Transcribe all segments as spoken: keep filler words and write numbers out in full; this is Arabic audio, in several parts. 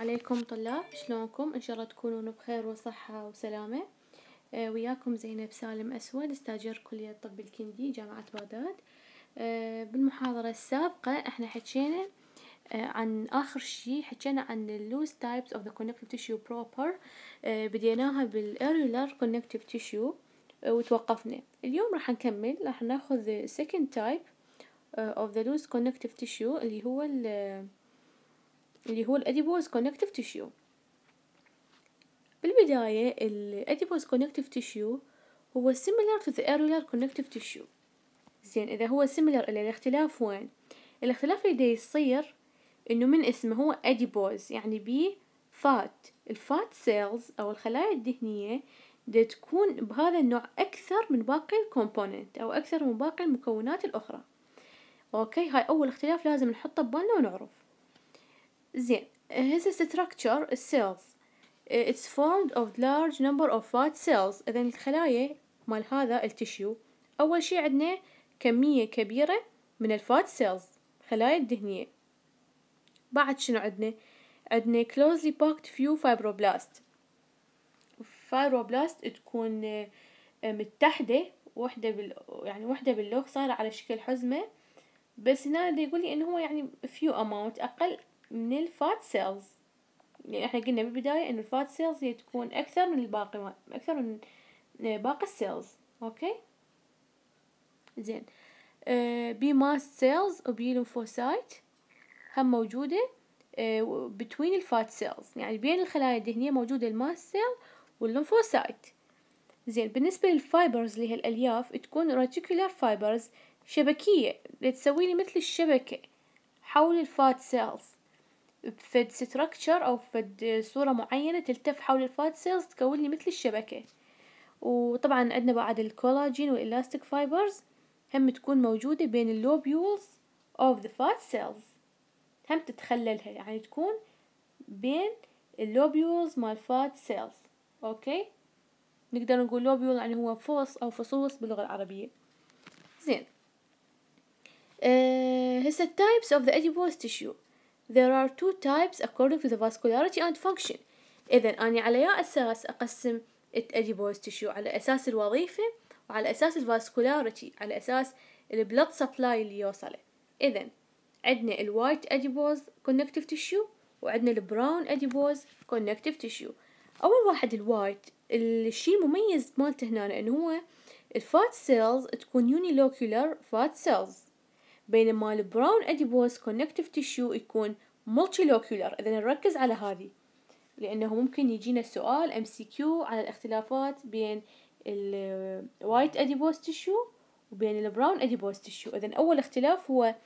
عليكم طلاب، شلونكم؟ ان شاء الله تكونون بخير وصحة وسلامة. آه وياكم زينب سالم اسود، استاجر كلية طب الكندي جامعة بغداد. آه بالمحاضرة السابقة احنا حكينا آه عن اخر شي، حكينا عن اللوز تايبس اوف ذا connective tissue proper. آه بديناها بالايرولار connective tissue آه وتوقفنا. اليوم راح نكمل، راح ناخذ second type آه of the loose connective tissue اللي هو اللي هو الاديبوز كونكتيف تيشيو. بالبداية الاديبوز كونكتيف تيشيو هو similar to the areolar connective tissue. زين، إذا هو similar، الاختلاف وين؟ الاختلاف اللي دا يصير إنه من اسمه هو adipose، يعني بيه فات. الفات سيلز أو الخلايا الدهنية دا تكون بهذا النوع أكثر من باقي الكومبوننت أو أكثر من باقي المكونات الأخرى. أوكي، هاي أول اختلاف لازم نحطه ببالنا ونعرف. زين، هسه structure السيلز it's formed of large number of fat cells. إذا الخلايا مال هذا التشيو أول شي عندنا كمية كبيرة من الفات سيلز، خلايا الدهنية. بعد شنو عندنا؟ عندنا closely packed few fibroblast. fibroblast تكون متحدة وحدة بال يعني وحدة باللوخ صايرة على شكل حزمة، بس هنا دا يقول لي إنه هو يعني few amount أقل من الفات سيلز. يعني احنا قلنا بالبداية انه الفات سيلز هي تكون اكثر من الباقي اكثر من باقي السيلز. اوكي زين، آه بي ماست سيلز وبي ليمفوسايت هم موجودة آه بتوين الفات سيلز، يعني بين الخلايا الدهنية موجودة الماست سيل والليمفوسايت. زين، بالنسبة للفايبرز اللي هي الالياف تكون ريتيكولار فايبرز، شبكية تسوي لي مثل الشبكة حول الفات سيلز بفد ستراكشر أو فد صورة معينة تلتف حول الفات سيلز تكون لي مثل الشبكة. وطبعا عندنا بعد الكولاجين والإلاستيك فايبرز هم تكون موجودة بين اللوبيولز of the fat cells، هم تتخللها يعني تكون بين اللوبيولز مال فات سيلز. أوكي، نقدر نقول لوبيول يعني هو فص أو فصوص باللغة العربية. زين، أه هسه types of the adipose tissue. There are two types according to the vascularity and function. إذا أنا على يا أساس أقسم الأديبوز تيشيو؟ على أساس الوظيفة وعلى أساس الفاسكولاريتي، على أساس البلد سبلاي اللي يوصله. إذا عندنا الوايت أديبوز كونكتيف تيشيو وعندنا البراون أديبوز كونكتيف تيشيو. أول واحد الوايت، الشي مميز مالته هنا إنه هو الفات سيلز تكون يونيلوكيولار فات سيلز، بينما البراون أديبوز كونكتيف تيشيو يكون مولتيلوكيولار. إذا نركز على هذه لأنه ممكن يجينا سؤال إم سي كيو على الاختلافات بين الوايت أديبوز تيشيو وبين البراون أديبوز تيشيو. إذا أول اختلاف هو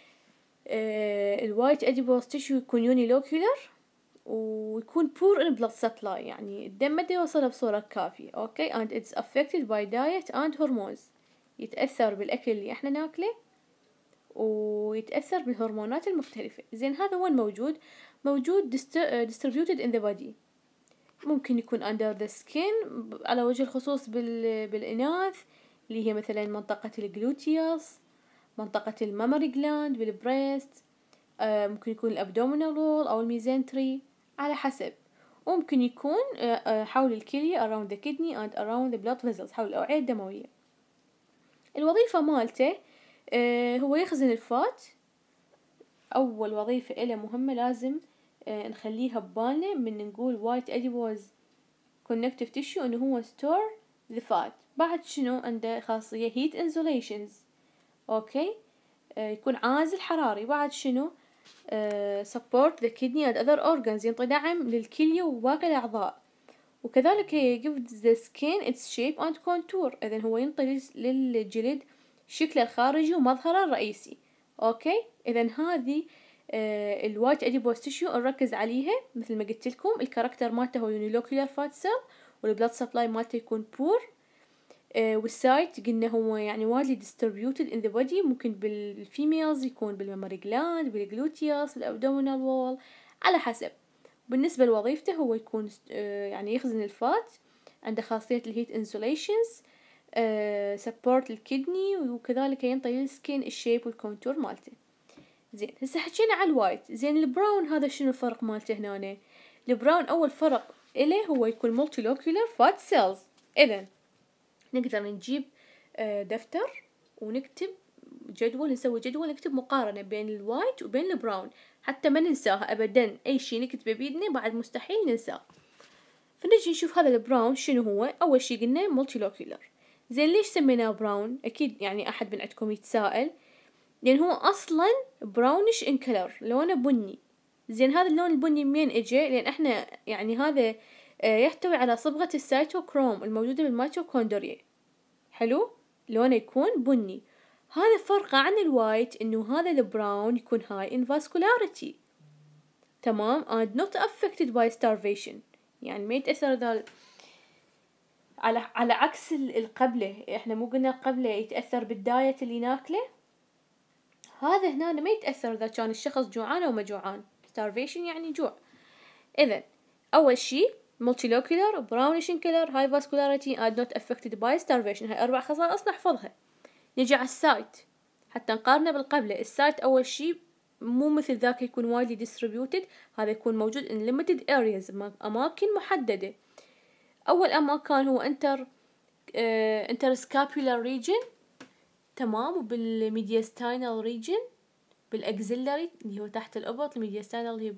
الوايت أديبوز تيشيو يكون يونيلوكيولار ويكون poor in blood supply، يعني الدم ما يوصله بصورة كافية. أوكي، and it's affected by diet and hormones، يتأثر بالأكل اللي احنا ناكله ويتأثر بالهرمونات المختلفة. زين، هذا وين موجود؟ موجود distributed in the body. ممكن يكون under the skin على وجه الخصوص بال... بالإناث اللي هي مثلا منطقة الجلوتيوس، منطقة المامري جلاند بالبريست، آه ممكن يكون الابدومينال وول أو الميزنتري على حسب. وممكن يكون آه حول الكلية around the kidney and around the blood vessels، حول الأوعية الدموية. الوظيفة مالته آه هو يخزن الفات. أول وظيفة إله مهمة لازم آه نخليها ببالنا من نقول white adipose connective tissue إنه هو store the fat. بعد شنو عنده خاصية heat insulations. أوكي، آه يكون عازل حراري. بعد شنو آه support the kidney and other organs، ينطي دعم للكلية وباقي الأعضاء. وكذلك give the skin its shape and contour، إذن هو ينطي للجلد شكله الخارجي ومظهره الرئيسي. أوكي، إذن هذه آه الوايت أديبوز تيشيو نركز عليها مثل ما قلت لكم. الكاركتر مالته هو يونيلوكيولار فات سيل، والبلاد سبلاي مالته يكون بور. آه والسايت قلنا هو يعني widely distributed in the body، ممكن بالفيميلز يكون بالميموري جلاند، بالجلوتيوس، بالابدومينال وول على حسب. بالنسبة لوظيفته هو يكون آه يعني يخزن الفات، عنده خاصية الهيت انسوليشنز، آه سبورت الكدني، وكذلك ينطي للسكين الشيب والكونتور مالته. زين هسه حكينا على الوايت. زين البراون هذا شنو الفرق مالته هنا؟ البراون اول فرق إله هو يكون مولتيلوكيولر فات سيلز. اذا نقدر نجيب دفتر ونكتب جدول، نسوي جدول نكتب مقارنة بين الوايت وبين البراون حتى ما ننساها ابدا. اي شي نكتبه بيدنا بعد مستحيل ننساه. فنجي نشوف هذا البراون شنو هو. اول شي قلنا مولتيلوكيولر. زين ليش سميناه براون؟ اكيد يعني احد من عندكم يتساءل. لان هو اصلا براونش ان كلر، لونه بني. زين هذا اللون البني منين اجى؟ لان احنا يعني هذا يحتوي على صبغة السيتوكروم الموجودة بالميتوكوندريا. حلو، لونه يكون بني. هذا فرقه عن الوايت انه هذا البراون يكون high in vascularity. تمام. and not affected by starvation، يعني ما يتأثر ذا على على عكس القبله. احنا مو قلنا القبله يتأثر بالدايت اللي ناكله؟ هذا هنا ما يتأثر اذا كان الشخص جوعان او ما جوعان. starvation يعني جوع. اذا اول شي multilocular brownish in color high vascularity and not affected by starvation. هاي اربع خصائص نحفظها. نجي على السايت حتى نقارنه بالقبله. السايت اول شي مو مثل ذاك يكون widely distributed، هذا يكون موجود in limited areas اماكن محدده. اول اماكن هو انتر اه interscapular region، تمام، وبالميدياستاينال region، بالاكزيلري اللي هو تحت الابط، الميدياستاينال اللي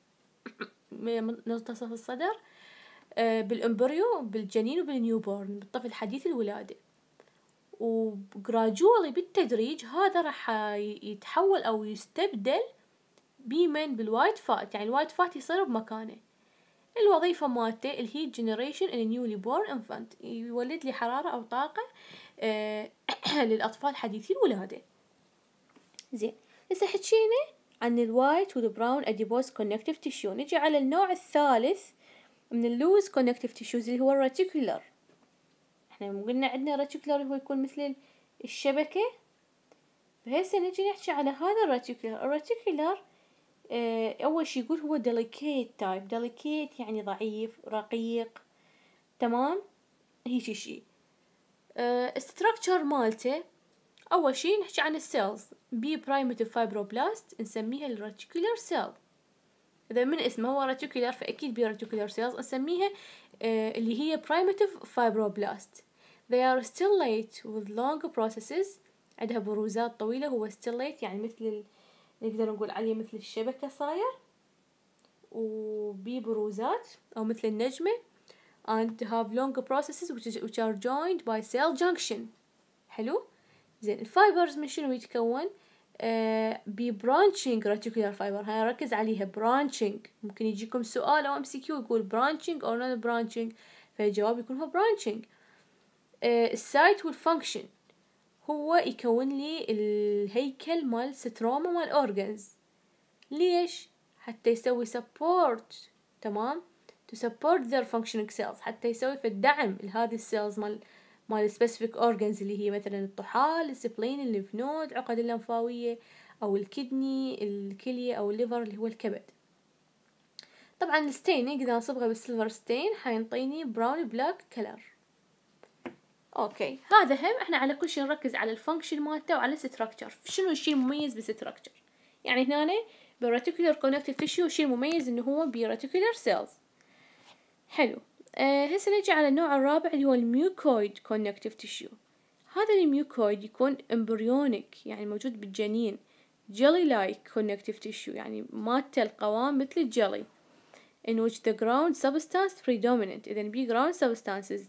هي منتصف الصدر، اه بالامبريو بالجنين وبالنيوبورن بالطفل حديث الولاده. وجراجولي بالتدريج هذا راح يتحول او يستبدل بمن بالوايت فات. يعني الوايت فات يصير بمكانه. الوظيفة مالته الهيت جنريشن ان نيولي بورن انفانت، يولد لي حرارة او طاقة آه للاطفال حديثي الولادة. زين هسه حكينا عن الوايت والبراون اديبوز كونكتيف تيشو. نجي على النوع الثالث من اللوز كونكتيف تيشوز اللي هو الريتيكولر. احنا قلنا عندنا ريتيكولر هو يكون مثل الشبكة. فهسه نجي نحكي على هذا الريتيكولر. الريتيكولر اه اول شي يقول هو delicate type. delicate يعني ضعيف رقيق. تمام، هيجي شي. اه structure مالته اول شي نحكي عن السيلز. بي primitive fibroblast نسميها الريتيكولر سيل. اذا من اسمه هو ريتيكولر فاكيد بي ريتيكولر سيلز نسميها اه اللي هي primitive fibroblast. they are stellate with long processes. عندها بروزات طويلة. هو stellate يعني مثل ال... نقدر نقول عليه مثل الشبكة صاير وبي بروزات أو مثل النجمة. and have long processes which, is, which are joined by cell junction. حلو. زين الفايبرز من شنو يتكون؟ آه بي branching reticular fiber. هاي ركز عليها branching. ممكن يجيكم سؤال أو ام سي كيو يقول branching or non branching، فالجواب يكون هو branching. آه السايت والفانكشن هو يكون لي الهيكل مال ستروما مال اورجنز. ليش؟ حتى يسوي support. تمام، to support their functioning cells، حتى يسوي في الدعم لهذه السيلز مال مال specific organs اللي هي مثلا الطحال، السبلين، الليمف نود، عقد اللمفاوية او الكدني، الكلية او الليفر اللي هو الكبد. طبعا الستينينج اذا نصبغه بالسيلفر ستين حينطيني براون بلاك كلر. اوكي هذا هم. احنا على كل شيء نركز على الفانكشن مالته وعلى الستراكشر. شنو الشيء المميز بالستراكشر؟ يعني هنا بالريتيكولر كونكتيف تيشو الشيء المميز انه هو بريتيكولر سيلز. حلو. آه هسه نجي على النوع الرابع اللي هو الميوكويد كونكتيف تيشو. هذا الميوكويد يكون امبريونيك يعني موجود بالجنين. jelly like connective tissue يعني مالته القوام مثل الجلي. in which the ground substance predominant. إذا بي ground substances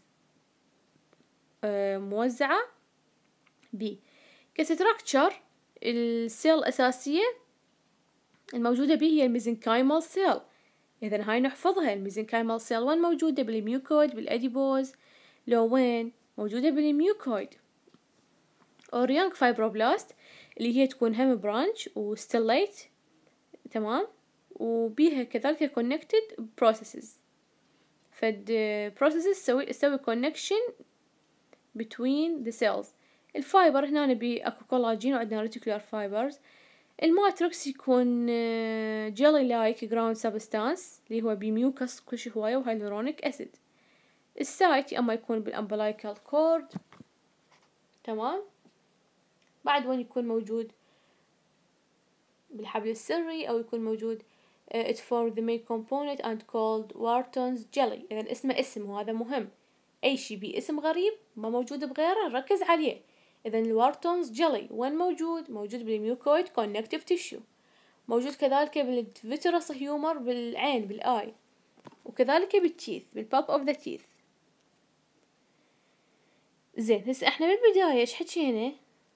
آه موزعة. بي كستراكشر السيل الأساسية الموجودة به هي الميزنكايمال سيل. إذا هاي نحفظها. الميزنكايمال سيل وين موجودة؟ بالميوكويد بالأديبوز. لو وين موجودة؟ بالميوكويد. أوريانك فايبروبلاست اللي هي تكون هم برانش وستيليت. تمام، وبيها كذلك connected processes. فد processes تسوي تسوي connection between the cells. الفايبر هنا نبي اكو كولاجين وعندنا reticular fibers. الماتريكس يكون jelly like ground substance اللي هو بميوكس كل شي هواية وهيلورونيك أسيد. السايت يا اما يكون بالامبلايكال كورد. تمام، بعد وين يكون موجود؟ بالحبل السري، أو يكون موجود uh, it formed the main component and called Wharton's jelly. إذا اسمه اسم، وهذا مهم. أي شي بي اسم غريب ما موجود بغيره نركز عليه. إذا الوارتونز جيلي وين موجود؟ موجود بالميوكويد connective tissue، موجود كذلك بالفيترس هيومر بالعين بالآي، وكذلك بالتيث بالباب اوف ذا تيث. زين، هسه احنا بالبداية ايش حكينا؟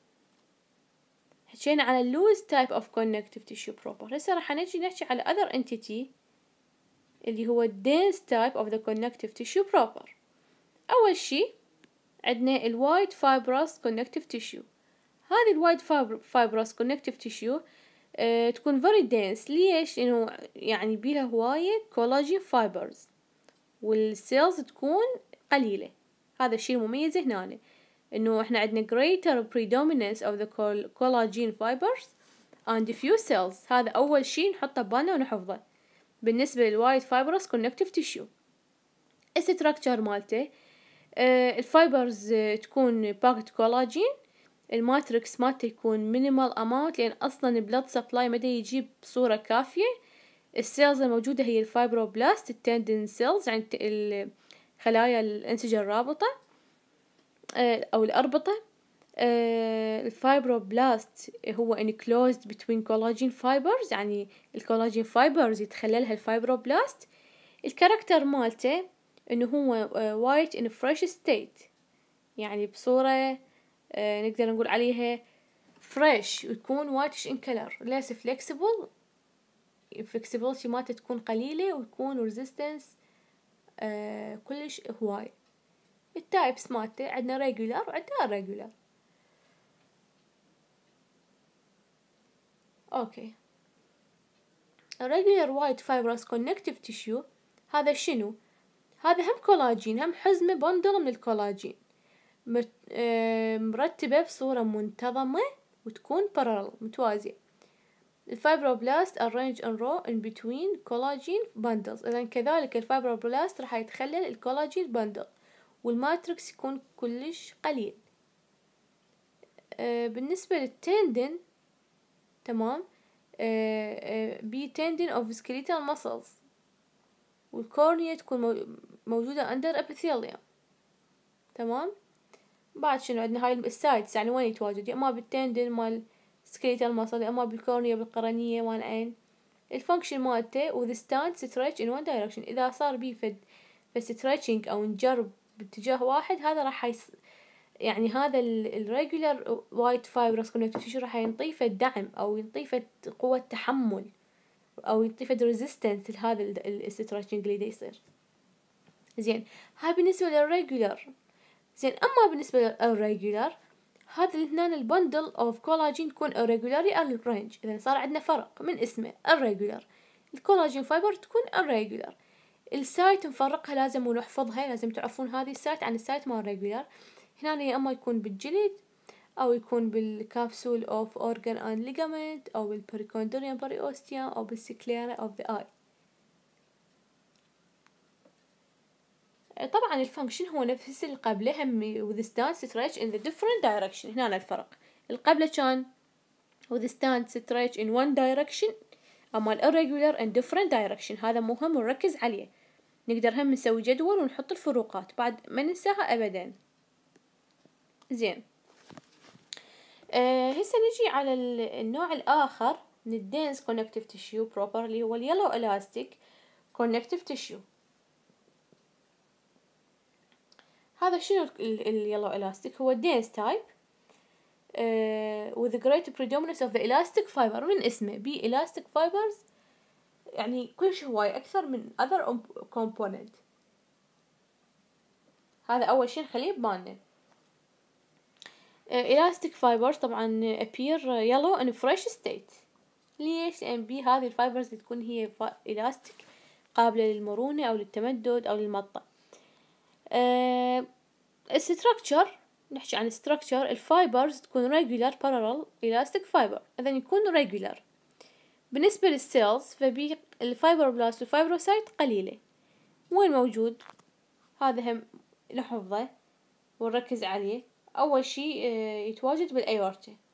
حكينا على اللوز تايب اوف connective tissue proper. هسه راح نجي نحكي على other entity اللي هو dense type of the connective tissue proper. أول شي عندنا الوايد فايبرس connective tissue. هذه الوايد فايبرس connective tissue أه تكون very dense. ليش؟ لأنه يعني بيها هواية collagen fibers والسيلز تكون قليلة. هذا الشيء المميز هنا، إنه إحنا عندنا greater predominance of the collagen fibers and few cells. هذا أول شيء نحطه ببالنا ونحفظه بالنسبة للوايد فايبرس connective tissue. الستراكشر مالته أه الفايبرز تكون باكت كولاجين. الماتريكس مالته يكون مينيمال اماونت، لان اصلا البلد سبلاي مدى يجيب بصورة كافية. السيلز الموجودة هي الفايبروبلاست، التندين سيلز يعني خلايا الانسجة الرابطة أه او الاربطة. أه الفايبروبلاست هو enclosed between collagen fibers، يعني الكولاجين فايبرز يتخللها الفايبروبلاست. الكاركتر مالته انه هو uh, white in fresh state، يعني بصورة uh, نقدر نقول عليها fresh، ويكون whitish in color less flexible. flexibility مالته تكون قليلة، ويكون resistance uh, كلش هواي. التايبس مالته عندنا regular وعندنا irregular. اوكي، irregular white fibrous connective tissue هذا شنو؟ هذا هم كولاجين، هم حزمة بندل من الكولاجين مرتبة بصورة منتظمة وتكون parallel متوازية. الفايبروبلاست arrange in row in between collagen bundles. إذا كذلك الفايبروبلاست راح يتخلل الكولاجين بندل، والماتريكس يكون كلش قليل. أه بالنسبة للتندن تمام، أه أه بي tendon of skeletal muscles، والكورنيا تكون موجودة under epithelium. تمام. بعد شنو عندنا هاي السايدز، يعني وين يتواجد؟ يا اما بالتندن مال سكيليتال ماسل، يا اما بالكورنيا بالقرنية مال العين. الفانكشن مالته withstand stretch in one direction. اذا صار بيه فد فستريتشنج او انجرب باتجاه واحد، هذا راح يص... يعني هذا الريجولار وايت فايبرس كونكتيف تيشو راح ينطيفه دعم، او ينطيفه قوة تحمل، او ينطيفه ريزيستنس لهذا الستريتشنج اللي دا يصير. زين، هاي بالنسبة للريجولار. زين، اما بالنسبة للريجولار، هذا الاثنين البندل اوف كولاجين تكون irregularly arranged. اذا صار عندنا فرق من اسمه irregular، الكولاجين فايبر تكون irregular. السايت نفرقها لازم ونحفظها، لازم تعرفون هذه السايت عن السايت مال regular. هنا يا اما يكون بالجلد، او يكون بالكابسول اوف organ and ligament، او بالبريكوندريوم بريوستيوم، او بالسكليرا اوف ذا اي. طبعا الفانكشن هو نفس اللي قبله، هم withstand stretch in the different direction. هنا الفرق، القبله كان withstand stretch in one direction، اما الirregular in different direction. هذا مهم ونركز عليه. نقدر هم نسوي جدول ونحط الفروقات بعد ما ننساها ابدا. زين، أه هسه نجي على النوع الاخر من الدنس connective tissue proper اللي هو اليلو elastic connective tissue. هذا شنو اليلو elastic؟ هو dense type uh, with a great predominance of the elastic fiber. من اسمه بي elastic fibers، يعني كلش هواي أكثر من other component. هذا أول شيء نخليه ببالنا. uh, elastic fibers طبعا appear yellow in fresh state. ليش؟ لأن بي هذه الفايبرز تكون هي elastic قابلة للمرونة أو للتمدد أو للمطة. uh, الستراكشر، نحكي عن الستراكشر، الفايبرز تكون regular parallel elastic fiber. إذا يكون regular. بالنسبة للسيلز فبي الفايبروبلاست والفايبروسايت قليلة. وين موجود؟ هذا هم نحفظه ونركز عليه. أول شيء يتواجد بالأيورتا،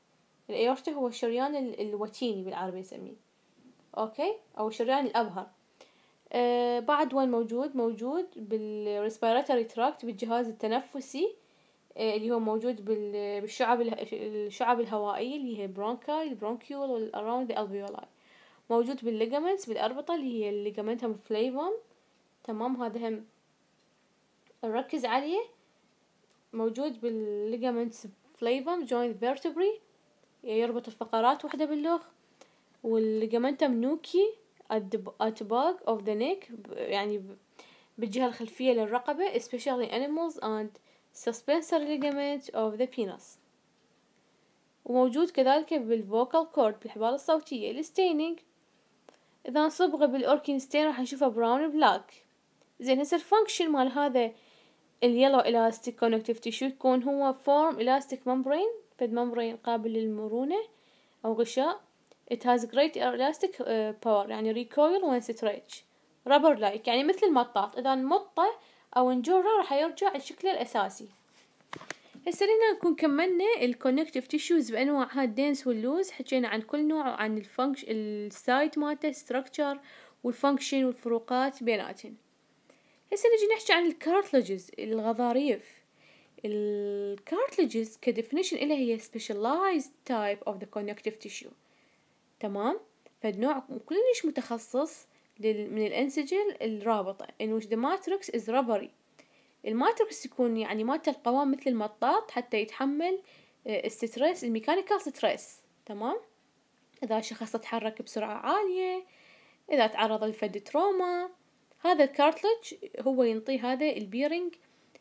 الأيورتا هو الشريان الوتيني بالعربي نسميه، أوكي، أو الشريان الأبهر. آه بعد وين موجود؟ موجود بالريسبيراتوري تراكت، بالجهاز التنفسي، آه اللي هو موجود بالشعب الشعب الهوائية اللي هي برونكاي، البرونكيول والأراوند الألفيولاي. موجود بالليجامنتس، بالأربطة اللي هي الليجامنتهم فليفوم، تمام، هذا هم نركز عليه. موجود بالليجامنتس فليفوم joint vertebrae، يربط الفقرات وحدة باللغ. والليجامنتم نوكي at the back of the neck، يعني بالجهة الخلفية للرقبة، especially animals and suspensory ligament of the penis. وموجود كذلك بالفوكال كورد، بالحبال الصوتية. الستينينج إذا صبغة بالأوركين ستين راح نشوفه براون بلاك. زين هسه الفانكشن مال هذا اليلو elastic connective tissue يكون هو form elastic membrane، فد membrane قابل للمرونة أو غشاء. it has great elastic power، يعني recoil when stretch، rubber like، يعني مثل المطاط، إذا نمطه أو نجره راح يرجع لشكله الأساسي. هسه هنا نكون كملنا الكونكتيف تيشوز بأنواعها الدنس واللوز، حكينا عن كل نوع وعن الفانكشن السايت مالته structure والفانكشن والفروقات بيناتهم. هسه نجي نحكي عن الكارتلجز، الغضاريف. الكارتلجز كديفينيشن إلها هي specialized type of the connective tissue، تمام، فد نوع كلش متخصص من الأنسجة الرابطة in which the matrix is rubbery. الماتريكس يكون يعني مالته القوام مثل المطاط حتى يتحمل الستريس، الميكانيكال ستريس، تمام. إذا شخص تحرك بسرعة عالية، إذا تعرض لفد تروما، هذا الكارتلج هو ينطي هذا البيرنج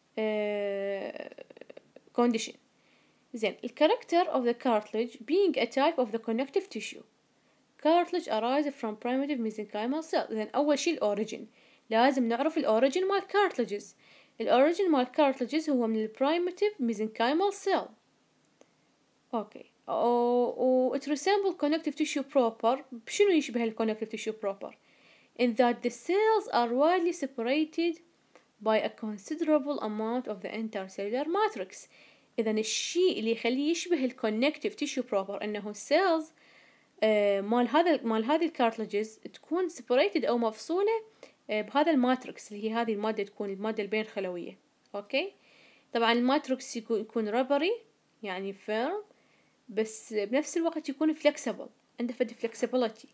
كونديشن. زين الكاركتر of the cartilage being a type of the connective tissue. cartilage arises from primitive mesenchymal cells. زين أول شي الأوريجين، لازم نعرف الأوريجين مال cartilages. الأوريجين مال cartilages هو من البرايمتيف mesenchymal cell. أوكي، و it resemble connective tissue proper. بشنو يشبه ال connective tissue proper؟ in that the cells are widely separated by a considerable amount of the intercellular matrix. إذا الشيء اللي يخليه يشبه ال connective tissue proper إنه السيلز آه مال هذا مال هذه الكارتلجز تكون separated أو مفصولة آه بهذا الماتريكس اللي هي هذه المادة، تكون المادة البين خلوية. أوكي، طبعا الماتريكس يكون يكون rubbery يعني firm، بس بنفس الوقت يكون flexible، عنده فد flexibility.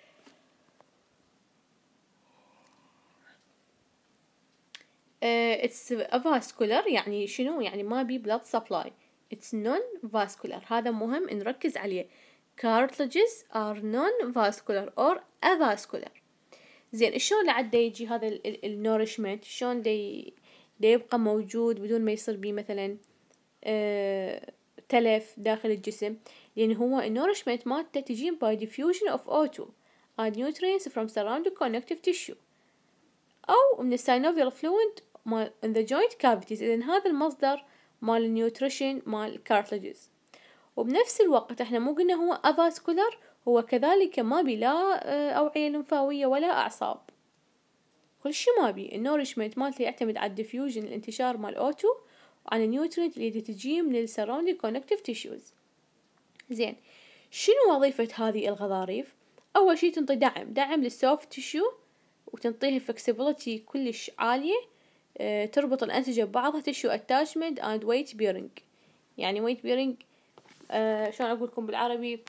uh, it's avascular، يعني شنو؟ يعني ما بي blood supply. it's non-vascular، هذا مهم نركز عليه. cartilages are non-vascular or avascular. زين شلون لعد يجي هذا النورشمنت؟ شلون دي دي يبقى موجود بدون ما يصير بيه مثلا آه تلف داخل الجسم؟ لأن هو النورشمنت مالته تجي by diffusion of O two and nutrients from surrounding connective tissue أو من السينوفيال fluid مال in the joint cavities. إذن هذا المصدر مال النيوتريشن مال cartilages. وبنفس الوقت احنا مو قلنا هو avascular، هو كذلك ما بي لا أوعية لمفاوية ولا أعصاب، كل شي ما بي. النورشمنت مالته يعتمد على الديفيوجن، الانتشار مال أو تو، وعن النيوترينت اللي تجي من ال surrounding connective tissues. زين شنو وظيفة هذه الغضاريف؟ أول شي تنطي دعم دعم للسوفت تيشو، وتنطيها flexibility كلش عالية، أه تربط الأنسجة ببعضها تيشو attachment and weight bearing. يعني weight bearing أه شلون أقول لكم بالعربي؟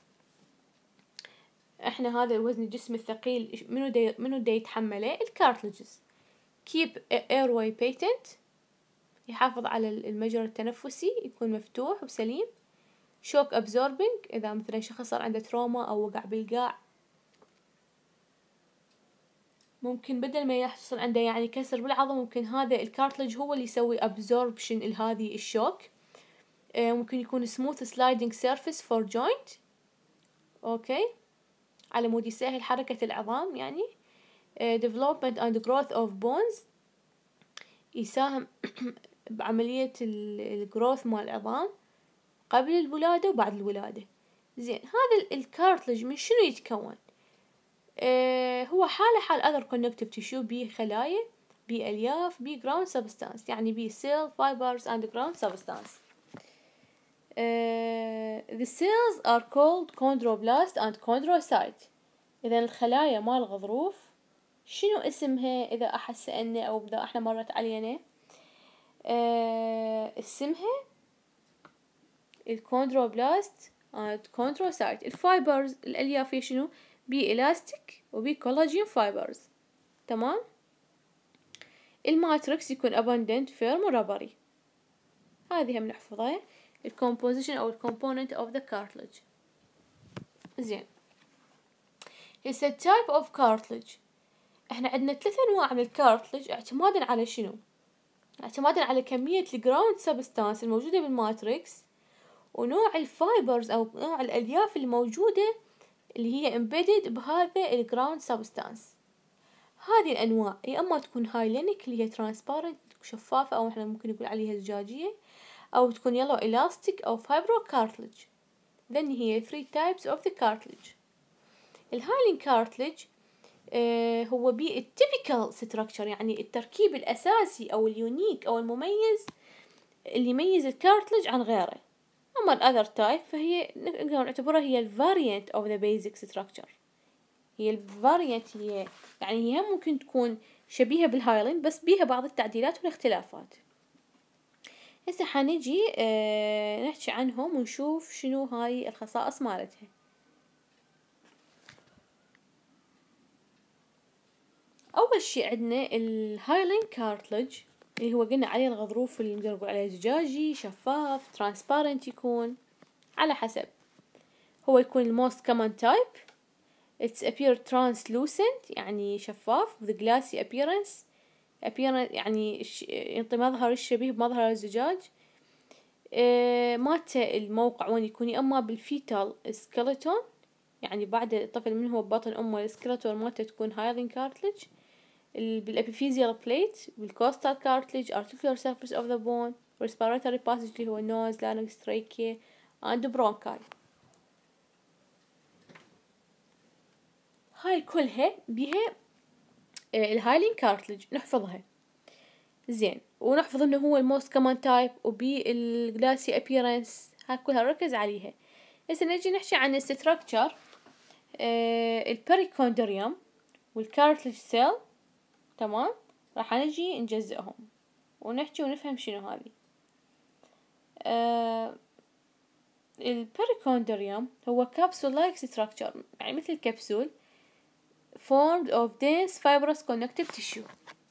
احنا هذا الوزن الجسم الثقيل منو دي منو دي يتحمله؟ الكارتلجز. keep airway patent، يحافظ على المجرى التنفسي يكون مفتوح وسليم. shock absorbing، إذا مثلا شخص صار عنده تروما أو وقع بالقاع ممكن بدل ما يحصل عنده يعني كسر بالعظم، ممكن هذا الكارتلج هو اللي يسوي absorption لهذه الشوك. آه ممكن يكون smooth sliding surface for joint، أوكي، على مود يسهل حركة العظام يعني. uh, development and growth of bones، يساهم بعملية الجروث مال العظام قبل الولادة وبعد الولادة. زين هذا الكارتلج من شنو يتكون؟ آه هو حالة حال other connective tissue، بيه خلايا، بيه ألياف، بيه ground substance، يعني بيه cell fibers and ground substance. uh, the cells are called chondroblast and chondrocyte. إذا الخلايا مال الغضروف شنو اسمها إذا أحد سألنا أو إذا إحنا مرت علينا؟ uh, اسمها الكوندروبلاست and chondrocyte. الفايبرز الألياف هي شنو؟ بي إلاستيك وبي كولاجين فايبرز. تمام. الماتريكس يكون abundant firm وربري. هذه هم نحفظها. الكومبوزيشن أو الكومبوننت of the cartilage. زين. هسه type of cartilage. احنا عندنا ثلاث أنواع من الكارتلج اعتمادا على شنو؟ اعتمادا على كمية الجراوند سبستانس الموجودة بالماتريكس ونوع الفايبرز أو نوع الألياف الموجودة اللي هي embedded بهذا الجراوند سبستانس. هذه الأنواع يا أما تكون هايلينيك اللي هي transparent شفافة أو احنا ممكن نقول عليها زجاجية، أو تكون yellow elastic أو fibro cartilage. then هي three types of the cartilage. الهايلين cartilage آه هو بي التيبيكال structure، يعني التركيب الأساسي أو اليونيك أو المميز اللي يميز الكارتلج عن غيره. أما الأذر تايب فهي نقدر نعتبرها هي الفاريانت of the basic structure. هي الفاريانت هي يعني هي ممكن تكون شبيهة بالهايلين بس بيها بعض التعديلات والاختلافات. هسه حنجي آه نحكي عنهم ونشوف شنو هاي الخصائص مالتها. أول شي عندنا الهايلين كارتلج اللي هو قلنا عليه الغضروف اللي نقدر نقول عليه زجاجي شفاف ترانسبارنت، يكون على حسب. هو يكون الموست كومن تايب. It's appear translucent يعني شفاف with glassy appearance. appearance يعني يعطي مظهر الشبيه بمظهر الزجاج. اه مالته الموقع وين يكون يا اما بالفيتال سكيلتون، يعني بعد الطفل من هو ببطن امه السكيلتون مالته تكون هايلين كارتلج. بالابيفيزيال بليت بالكوستال كارتلج articular surface of the bone respiratory passage اللي هو nose larynx trachea and bronchi. هاي كلها بيها الهايلين كارتلج نحفظها زين، ونحفظ انه هو الموست كومن تايب وبالجلاسي ابييرنس. هاي كلها نركز عليها. هسه نجي نحكي عن الستراكشر. آه البريكوندريوم والكارتلج سيل. تمام. راح نجي نجزئهم ونحكي ونفهم شنو هذه. آه البريكوندريوم هو capsule like structure يعني مثل الكبسول formed of dense fibrous connective tissue.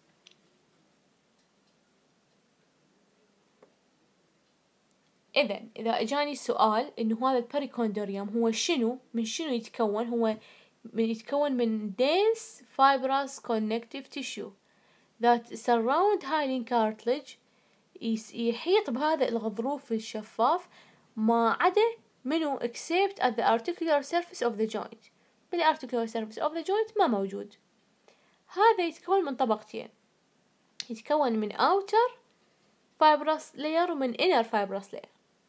إذا إذا إجاني سؤال إنه هذا البريكوندريوم هو شنو من شنو يتكون، هو من يتكون من dense fibrous connective tissue that surround hyaline cartilage، يحيط بهذا الغضروف الشفاف ما عدا منو except at the articular surface of the joint. بالarticular surface of the joint ما موجود. هذا يتكون من طبقتين، يتكون من outer fibrous layer ومن inner fibrous layer.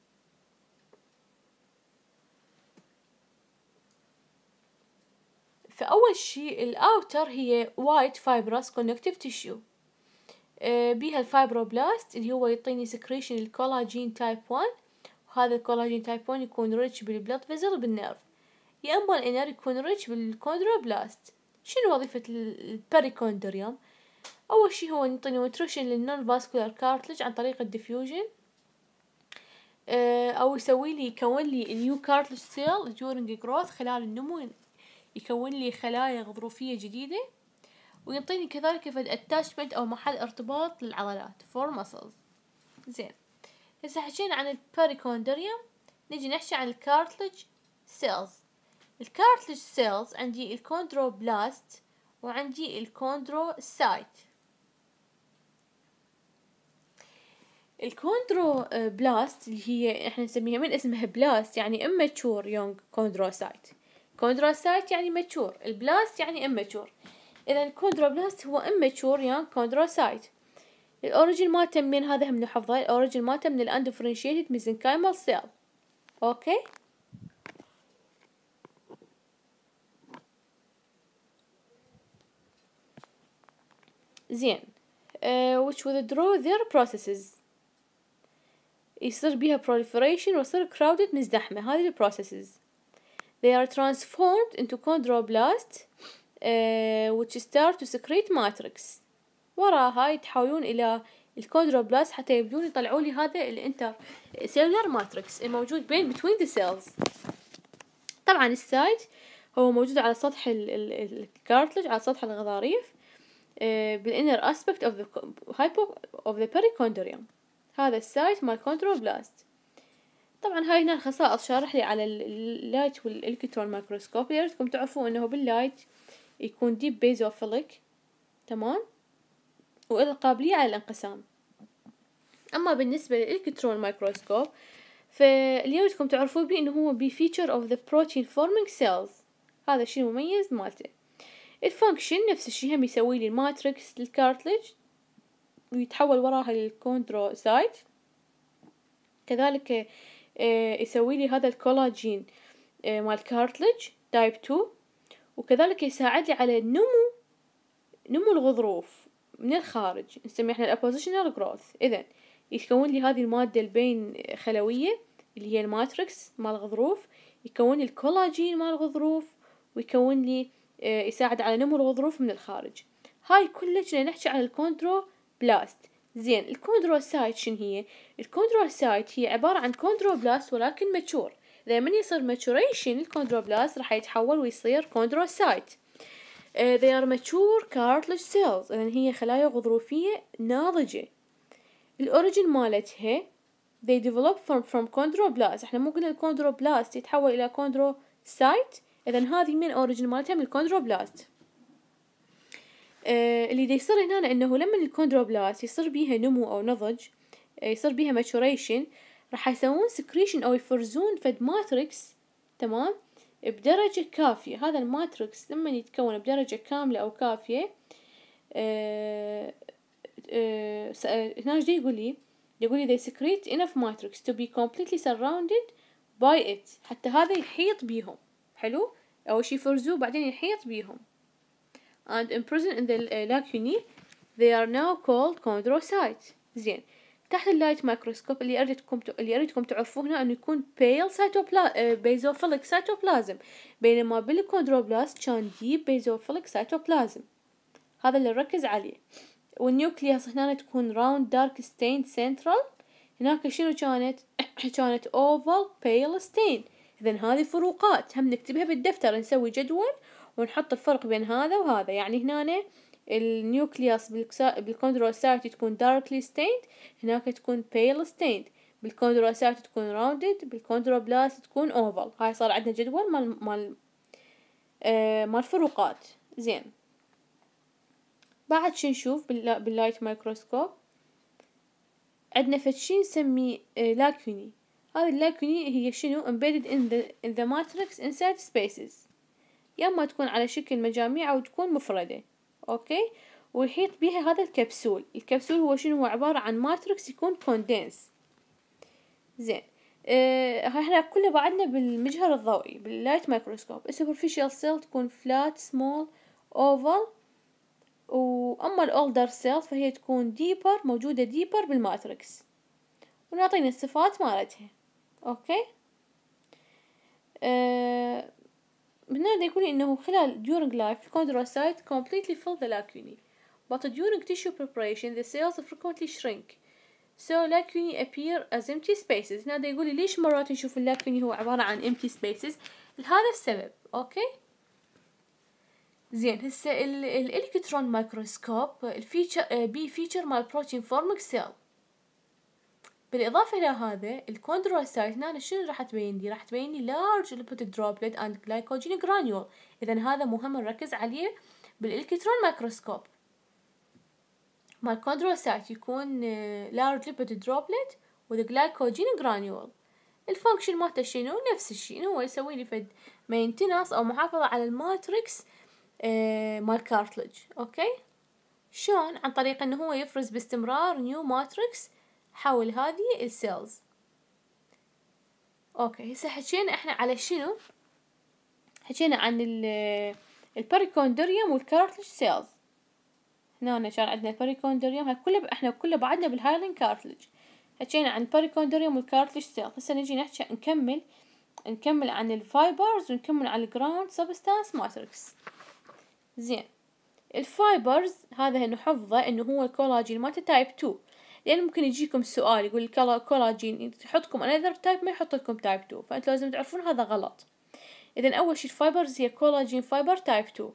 فأول شيء الأوتر هي white fibrous connective tissue. آه بيها الفايبروبلاست اللي هو يعطيني secretion الكولاجين تايب واحد، وهذا الكولاجين تايب واحد يكون rich بالبلد فيزل بالنيرف. يا أما الإنر يكون rich بالكوندروبلاست. شنو وظيفة البريكوندريوم؟ أول شيء هو يعطيني nutrition للنون فاسكولار كارتلج عن طريق الديفيوجن، آه أو يسوي لي يكون لي new cartilage cell during growth خلال النمو، يكون لي خلايا غضروفية جديدة، ويعطيني كذلك فد attachment أو محل ارتباط للعضلات for muscles. زين. هسه حكينا عن البريكوندريوم، نجي نحكي عن الكارتلج سيلز. الكارتلج سيلز عندي الكوندروبلاست وعندي الكوندروسايت. الكوندروبلاست اللي هي احنا نسميها من اسمها بلاست يعني immature young chondrocyte. كوندروسايت يعني mature، البلاست يعني immature. إذا الكوندروبلاست هو immature young chondrocyte. الأوريجين مالته من هذا هم نحفظه، الأوريجين مالته من الundifferentiated mesenchymal cell. أوكي. زين. uh, which withdraw their processes. يصير بيها proliferation ويصير crowded مزدحمة. هذه ال processes they are transformed into chondroblast uh, which start to secrete matrix. وراها يتحولون إلى الكوندروبلاست حتى يبدون يطلعوا لي هذا الانتر سيلولر ماتريكس الموجود بين between the cells. طبعا السايت هو موجود على سطح الكارتلج، على سطح الغضاريف بالinner aspect of the hypo of the perichondrium. هذا السايت مال كوندروبلاست. طبعا هاي هنا الخصائص شارح لي على اللايت والالكترون مايكروسكوب. يا ريتكم تعرفوا انه باللايت يكون ديب بيزوفيليك، تمام، وإلى القابلية على الانقسام. أما بالنسبة للإلكترون مايكروسكوب فاللي يريدكم تعرفوا بيه إنه هو بي feature of the protein forming cells. هذا الشيء المميز مالته. الفانكشن نفس الشيء هم يسوي لي الماتريكس للكارتلج ويتحول وراها للكوندروسايت. كذلك يسوي لي هذا الكولاجين مال كارتلج تايب تو، وكذلك يساعد لي على نمو نمو الغضروف من الخارج، نسميه احنا الابوزيشنال جروث. اذا يكون لي هذه المادة البين خلوية اللي هي الماتريكس مال الغضروف، يكون لي الكولاجين مال الغضروف، ويكون لي يساعد على نمو الغضروف من الخارج. هاي كلها نحكي عن الكوندروبلاست. زين، الكوندروسايت شنو هي؟ الكوندروسايت هي عبارة عن كوندروبلاست ولكن ماتشور. اذا من يصير ماتوريشن الكوندروبلاست راح يتحول ويصير كوندروسايت. Uh, they are mature cartilage cells، إذن هي خلايا غضروفية ناضجة. الأوريجين مالتها they develop from from chondroblast. إحنا مو قلنا الكوندروبلاست يتحول إلى كوندروسايت، إذن هذه من أوريجين مالتها من الكوندروبلاست. uh, اللي دا يصير هنا إنه لما الكوندروبلاست يصير بيها نمو أو نضج، uh, يصير بيها maturation، راح يسوون secretion أو يفرزون فد ماتريكس، تمام، بدرجة كافية. هذا الماتريكس لما يتكون بدرجة كاملة أو كافية، آه آه هنا ايش يقول لي؟ يقول لي they secrete enough matrix to be completely surrounded by it، حتى هذا يحيط بيهم. حلو، أول شي يفرزوه بعدين يحيط بيهم. and imprisoned in the lacunae they are now called chondrocytes. زين، تحت اللايت مايكروسكوب اللي أريدكم اللي أريدكم تعرفوه هنا إنه يكون pale cytoplasm بيزوفيليك سيتوبلازم، بينما بالكوندروبلاست كان deep بيزوفيليك سيتوبلازم. هذا اللي نركز عليه. والنيوكليوس هنا تكون round dark stained central. هناك شنو كانت؟ كانت oval pale stain. إذن هذه فروقات هم نكتبها بالدفتر، نسوي جدول ونحط الفرق بين هذا وهذا. يعني هنا النيوكليوس بالكوندروسايت تكون darkly stained، هناك تكون pale stained. بالكوندروسايت تكون rounded، بالكوندروبلاست تكون oval. هاي صار عندنا جدول مال مال آه مال فروقات. زين، بعد شو نشوف باللايت مايكروسكوب؟ عندنا فشي نسميه آه لاكوني. هذه اللاكوني هي شنو؟ embedded in the in the matrix inside spaces. يا اما تكون على شكل مجاميع او تكون مفردة. اوكي، ويحيط بها هذا الكبسول. الكبسول هو شنو؟ هو عبارة عن ماتريكس يكون كوندنس. زين، اه احنا كله بعدنا بالمجهر الضوئي باللايت مايكروسكوب. superficial cell تكون flat small oval، واما الاولدر سيل فهي تكون ديبر، موجودة ديبر بالماتريكس، ونعطينا الصفات مالتها. اوكي، اه هنا يقول إنه خلال during life the chondrocyte completely fill the lacunae, but during tissue preparation the cells frequently shrink, so lacunae appear as empty spaces. هنا يقول لي ليش مرات نشوف اللاكوني هو عبارة عن empty spaces؟ لهذا السبب. أوكي، زين، هسه الإلكترون مايكروسكوب الفيتشر بي فيتشر مال بروتين فورميك سيل. بالإضافة إلى هذا الكوندروسايت هنا شنو راح تبين لي؟ راح تبين لي large lipid droplet and glycogen granule. إذا هذا مهم نركز عليه بالإلكترون مايكروسكوب. مال الكوندروسايت يكون large lipid droplet with glycogen granule. الفانكشن مالته شنو؟ نفس الشيء، هو يسوي لي فد maintenance أو محافظة على الماتريكس مال كارتلج. أوكي، شلون؟ عن طريق إنه هو يفرز باستمرار نيو ماتريكس حول هذه السيلز. اوكي، هسه حكينا احنا على شنو؟ حكينا عن البريكوندريوم والكارتلج سيلز. هنا كان عندنا البريكوندريوم، هاي كله احنا كله بعدنا بالهايلين كارتلج. حكينا عن الباريكوندريوم والكارتلج سيل. هسه نجي نحكي نكمل نكمل عن الفايبرز ونكمل عن الجراوند سبستانس ماتريكس. زين، الفايبرز هذا نحفظه انه هو الكولاجين مالته تايب تو، لان ممكن يجيكم سؤال يقول الكولاجين يحطكم انذر تايب ما يحط لكم تايب تو، فانتوا لازم تعرفون هذا غلط. اذا اول شيء الفايبرز هي كولاجين فايبر تايب تو،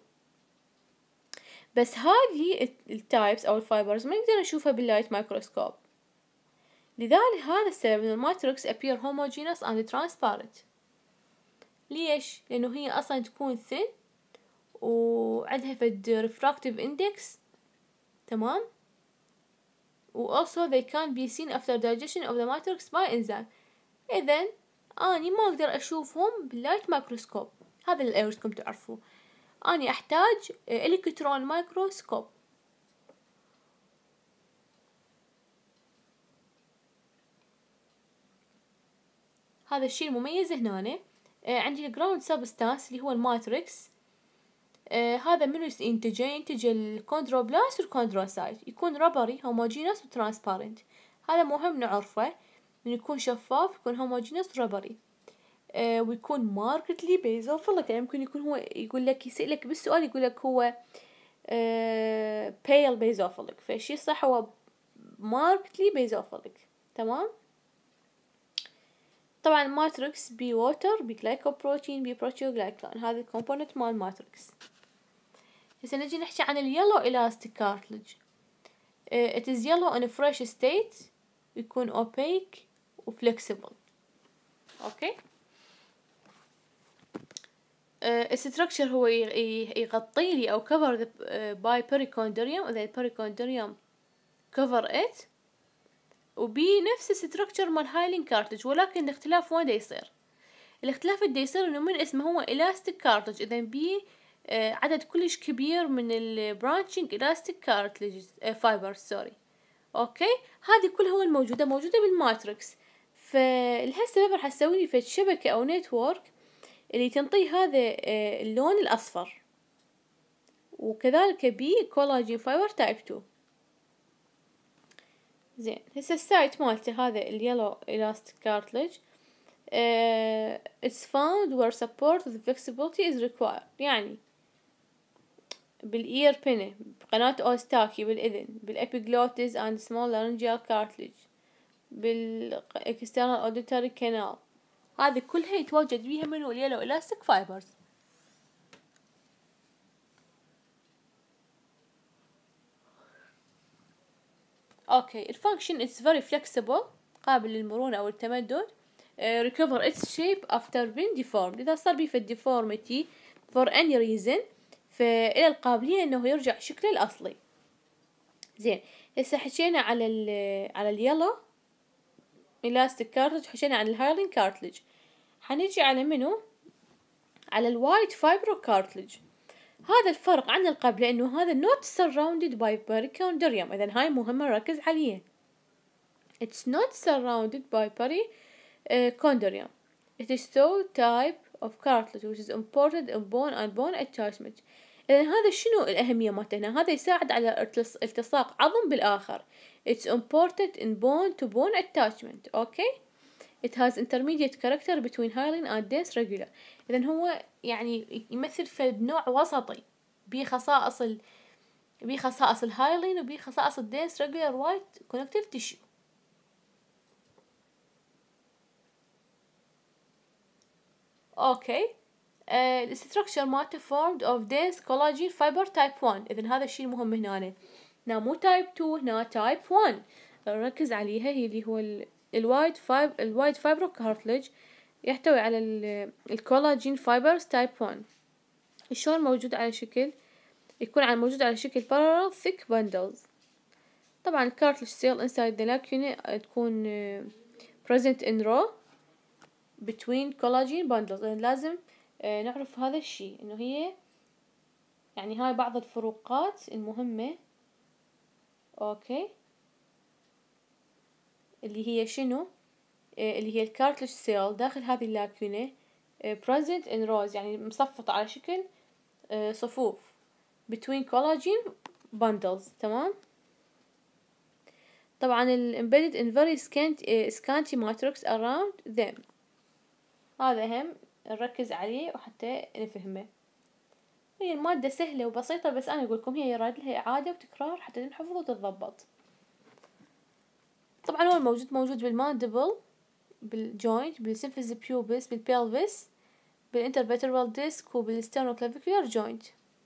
بس هذه التايبس او الفايبرز ما نقدر نشوفها باللايت مايكروسكوب، لذلك هذا السبب ان الماتريكس appear homogeneous and transparent. ليش؟ لانه هي اصلا تكون thin وعندها فد refractive index، تمام، و also they can be seen after digestion of the matrix by enzyme. اذن اني ما اقدر اشوفهم باللايت مايكروسكوب، هذا اللي اريدكم تعرفوه، اني احتاج الكترون مايكروسكوب. هذا الشيء المميز هنا. آه عندي الجراوند سبستانس اللي هو الماتريكس، آه هذا منو ينتج؟ ينتج الكوندروبلاست والكوندروسايت، يكون ربري هوموجينوس وترانسبارنت. هذا مهم نعرفه، من يكون شفاف يكون هوموجينوس ربري، آه ويكون ماركتلي بيزوفيليك. يعني ممكن يكون هو يقول لك يسألك بالسؤال يقول لك هو آه pale بيزوفيليك، فالشي صح هو ماركتلي بيزوفيليك، تمام. طبعا ماتريكس بي ووتر بي جلايكوبروتين بي بروتيوجلايكان، هذا الكومبوننت مال ماتريكس. هسه نجي نحكي عن اليلو elastic cartilage. uh, it is yellow in a fresh state، يكون opaque و flexible. اوكي. الستركشر هو يغطي لي او cover the uh, by perichondrium، اذا perichondrium cover it، وبي نفس الستركشر مال هايلين كارتج، ولكن الاختلاف وين دا يصير؟ الاختلاف دا يصير انه من اسمه هو elastic cartilage، اذا بي آه عدد كلش كبير من ال branching elastic cartilage آه fibers سوري. اوكي، هذه كلها وين موجودة؟ موجودة بالماتريكس. فلهالسبب راح اسوي لي فد شبكة او نتورك اللي تنطي هذا آه اللون الاصفر، وكذلك بي كولاجين فايبر تايب تو. زين، هسه السايت مالته هذا اليلو elastic cartilage uh, it's found where support with flexibility is required، يعني بالإير بينه، بقناة أوستاكي بالإذن، بالإبيجلوتس and small laryngeal cartilage، بالexternal auditory canal، هذه كلها يتواجد بيها منو اليلو elastic fibers. اوكي، الفانكشن is very flexible، قابل للمرونة أو التمدد. uh, recover its shape after being deformed، إذا صار بيه في deformity for any reason فإلى القابلية إنه يرجع شكله الأصلي. زين، هسه حكينا على ال على اليلو elastic cartilage، حكينا عن الهايلين كارتلج، حنيجي على منو؟ على الوايت فايبرو كارتلج. هذا الفرق عن القبل لأنه هذا not surrounded by perichondrium، إذن هاي مهمة نركز عليه. It's not surrounded by perichondrium. It is so type of cartilage which is imported in bone and bone attachment. إذن هذا شنو الأهمية مالته هنا؟ هذا يساعد على التصاق عظم بالآخر. It's imported in bone to bone attachment. Okay. It has intermediate character between hyaline and dense regular. إذن هو يعني يمثل في نوع وسطي، بيه خصائص ال بيه خصائص الهايلين وبيه خصائص الدنس regular white connective tissue. اوكي. الستركشر مالته formed of dense collagen fiber type one. إذن هذا الشيء المهم هنا، هنا مو type two، هنا type one نركز عليها، هي اللي هو الوايد فايب الوايد فايبرو كارتلج، يحتوي على الكولاجين فايبرز تايب one. شلون موجود على شكل؟ يكون على موجود على شكل parallel thick bundles. طبعا الكارتلج cell inside the lacuna تكون present in row between collagen bundles. لازم نعرف هذا الشيء، انه هي يعني هاي بعض الفروقات المهمة. اوكي، اللي هي شنو؟ اللي هي الكارتلج سيل داخل هذه اللاكونة present in rows، يعني مصفطة على شكل صفوف between collagen bundles، تمام. طبعا ال embedded in very scanty, scanty matrix around them. هذا هم نركز عليه وحتى نفهمه. هي المادة سهلة وبسيطة، بس أنا أقولكم هي يراد لها إعادة وتكرار حتى تنحفظ وتتضبط. طبعا هو الموجود موجود بالماندبل، بالجوينت، بالسيمفيز بيوبس، بالبيلفس، بالانترفيرتبرال ديسك، وبالستيرنوكلافيكولار جوينت.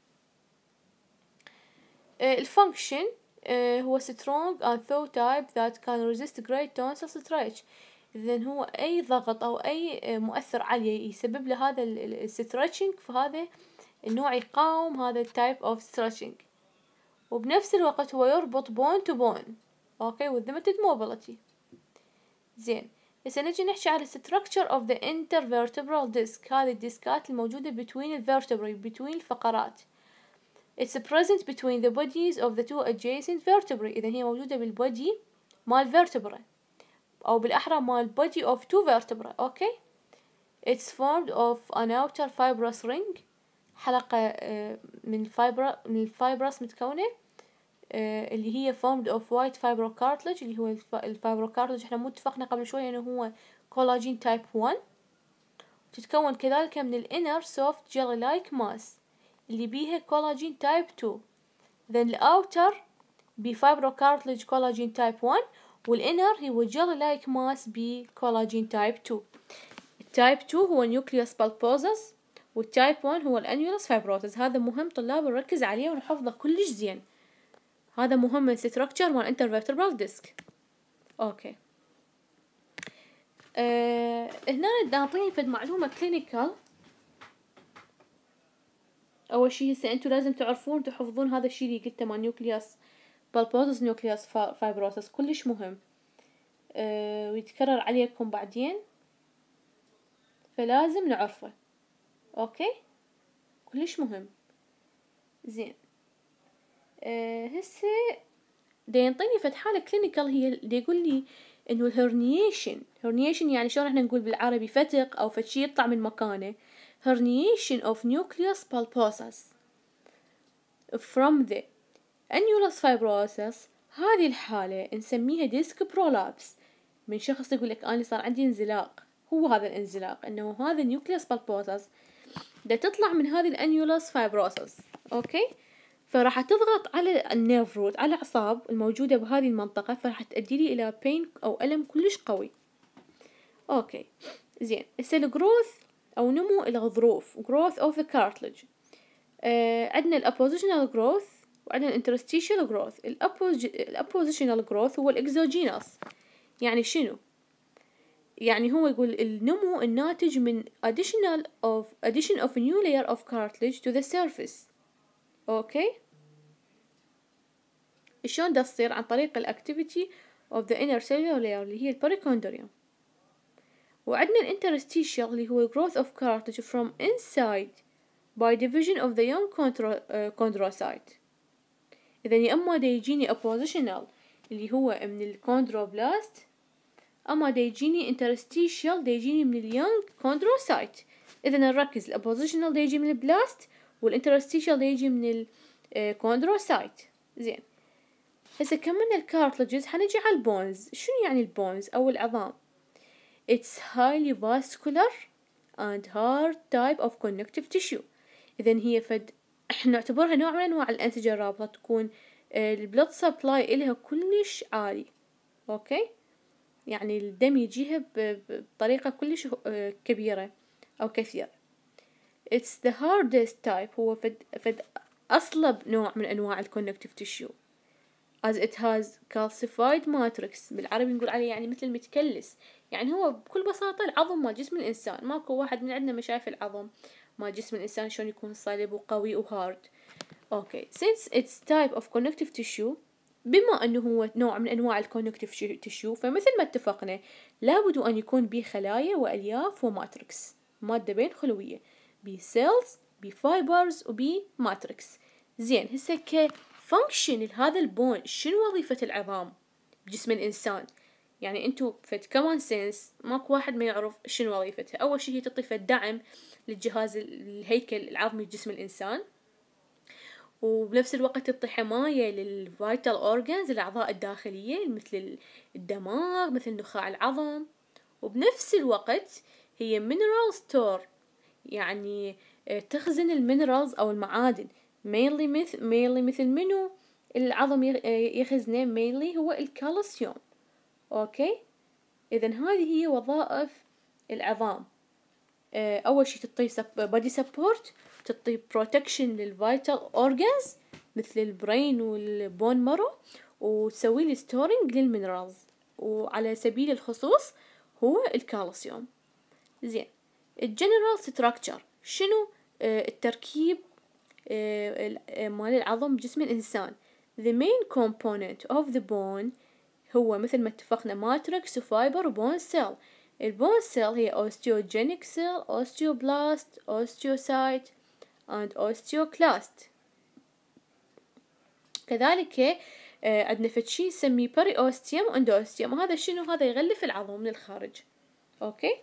الفانكشن هو strong and thaw type that can resist great tensile stretch. إذن هو أي ضغط أو أي مؤثر عالي يسبب له هذا الستريتشنج، فهذا النوع يقاوم هذا التايب of stretching، وبنفس الوقت هو يربط bone to bone اوكي with limited mobility. زين، هسه نجي نحكي على structure of the intervertebral disc. هذه الديسكات الموجودة between الvertebrae، between الفقرات. It's present between the bodies of the two adjacent vertebrae. إذا هي موجودة بالبودي مال vertebra، أو بالأحرى مال body of two vertebrae. أوكي. It's formed of an outer fibrous ring. حلقة من الفايبر من الفايبرس متكونة، اللي هي formed of white fibrocartilage، اللي هو الفايبروكارتلج احنا مو اتفقنا قبل شوي انه هو collagen type one. تتكون كذلك من الانر soft jelly like mass اللي بيها collagen type two. then الأوتر بفايبروكارتلج collagen type one، والانر هو jelly like mass بcollagen type two. التايب two هو nucleus pulposus، والتايب one هو الانيولس fibrosus. هذا مهم طلاب نركز عليه ونحفظه كلش زين. هذا مهم من structure مال intervertebral disc. اوكي. أه هنا نعطيني فد معلومة clinical. أول شي هسه أنتوا لازم تعرفون تحفظون هذا الشي اللي قلته مال nucleus pulposus nucleus fibrosus، كلش مهم. أه ويتكرر عليكم بعدين، فلازم نعرفه. اوكي، كلش مهم. زين، أه هسه دا ينطيني فد حالة كلينيكال، هي دا يقول لي انه الهرنيشن. هرنيشن يعني شلون احنا نقول بالعربي فتق او فد شي يطلع من مكانه. herniation of nucleus pulposus from the annulus fibrosus. هذه الحالة نسميها ديسك برولابس. من شخص يقول لك انا صار عندي انزلاق، هو هذا الانزلاق انه هذا النيوكليوس بالبوسس دا تطلع من هذه الانيولوس فايبروسس. اوكي، فراح تضغط على النيرف روت، على الاعصاب الموجودة بهذه المنطقة، فراح تؤدي لي الى بين او الم كلش قوي. اوكي، زين، هسه الجروث او نمو الغضروف growth of the cartilage. آه عندنا الابوزيشنال جروث وعندنا الانترستيشال جروث. الابوزيشنال جروث هو الاكزوجينوس. يعني شنو؟ يعني هو يقول النمو الناتج من additional of addition of a new layer of cartilage to the surface. اوكي، شلون دا تصير؟ عن طريق الاكتيفيتي of the inner cellular layer اللي هي البريكوندريوم. وعندنا الانترستيشال اللي هو growth of cartilage from inside by division of the young chondrocyte. إذا يا أما دا يجيني oppositional اللي هو من الكوندروبلاست، أما دا يجيني interstitial دا يجيني من اليونج chondrocyte. إذا نركز، الoppositional دا يجي من البلاست، والinterstitial دا يجي من الكوندروسايت. زين، هسه كملنا الكارتلجز، حنجي على البونز. شنو يعني البونز أو العظام؟ It's highly vascular and hard type of connective tissue. إذن هي فد نعتبرها نوع من أنواع الأنسجة الرابطة، تكون البلد سبلاي إلها كلش عالي. أوكي، يعني الدم يجيها بطريقة كلش كبيرة أو كثيرة. It's the hardest type. هو فد فد أصلب نوع من أنواع الكونكتيف تيشيو as it has calcified matrix. بالعربي نقول عليه يعني مثل المتكلس. يعني هو بكل بساطة العظم مال جسم الإنسان. ماكو واحد من عندنا ما شايف العظم مال جسم الإنسان شلون يكون صلب وقوي وهارد. أوكي، since its type of connective tissue، بما أنه هو نوع من أنواع الكونكتيف تيشيو، فمثل ما اتفقنا لابد أن يكون به خلايا وألياف وماتريكس، مادة بين خلوية، بي سيلز بي فايبرز وبي ماتريكس. زين، هسه كفانكشن لهذا البون، شنو وظيفة العظام بجسم الإنسان؟ يعني انتو فد كمان سنس ماكو واحد ما يعرف شنو وظيفتها. أول شي هي تعطي فد دعم للجهاز الهيكل العظمي لجسم الإنسان، وبنفس الوقت تعطي حماية للفيتال أورجانز الأعضاء الداخلية مثل الدماغ مثل نخاع العظم. وبنفس الوقت هي mineral store يعني تخزن المينرالز أو المعادن mainly مثل mainly مثل منو العظم يخزنه mainly هو الكالسيوم. أوكي إذن هذه هي وظائف العظام. أول شي تعطي body support، تعطي protection للفيتال organs مثل البرين والبون مارو، وتسوي لي storing للمينرالز، وعلى سبيل الخصوص هو الكالسيوم. زين الجنرال ستراكشر شنو آه التركيب آه مال العظم بجسم الإنسان. the main component of the bone هو مثل ما اتفقنا ماتريكس وفايبر وبون سيل. البون سيل هي osteogenic cell، osteoblast، osteocyte and osteoclast. كذلك آه عندنا فد شي نسميه periosteum واندوستيوم، وهذا شنو؟ هذا يغلف العظم من الخارج. اوكي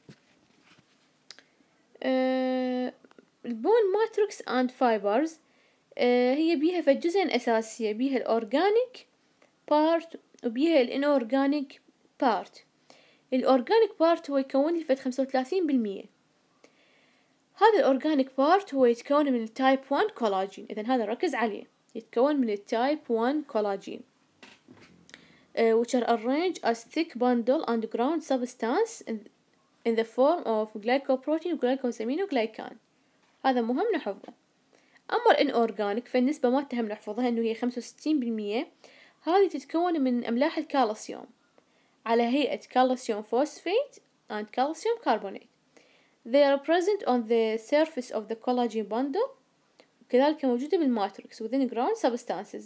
آه البون ماتريكس اند فايبرز آه هي بيها فد جزئين اساسيه، بيها الاورجانيك بارت وبيها الانورجانيك بارت. الاورجانيك بارت هو يكون لي فد خمسة وثلاثين بالمية. هذا الاورجانيك بارت هو يتكون من التايب واحد كولاجين، اذا هذا ركز عليه، يتكون من التايب واحد كولاجين uh, which are arranged as thick bundle underground substance in, in the form of glycoprotein glycosamine وglycan. هذا مهم نحفظه. اما الانورجانيك فالنسبة ما تهم نحفظها انه هي خمسة وستين بالمية. هذه تتكون من املاح الكالسيوم على هيئة calcium phosphate and calcium carbonate. They are present on the surface of the collagen bundle، وكذلك موجودة بالماتريكس within ground substances.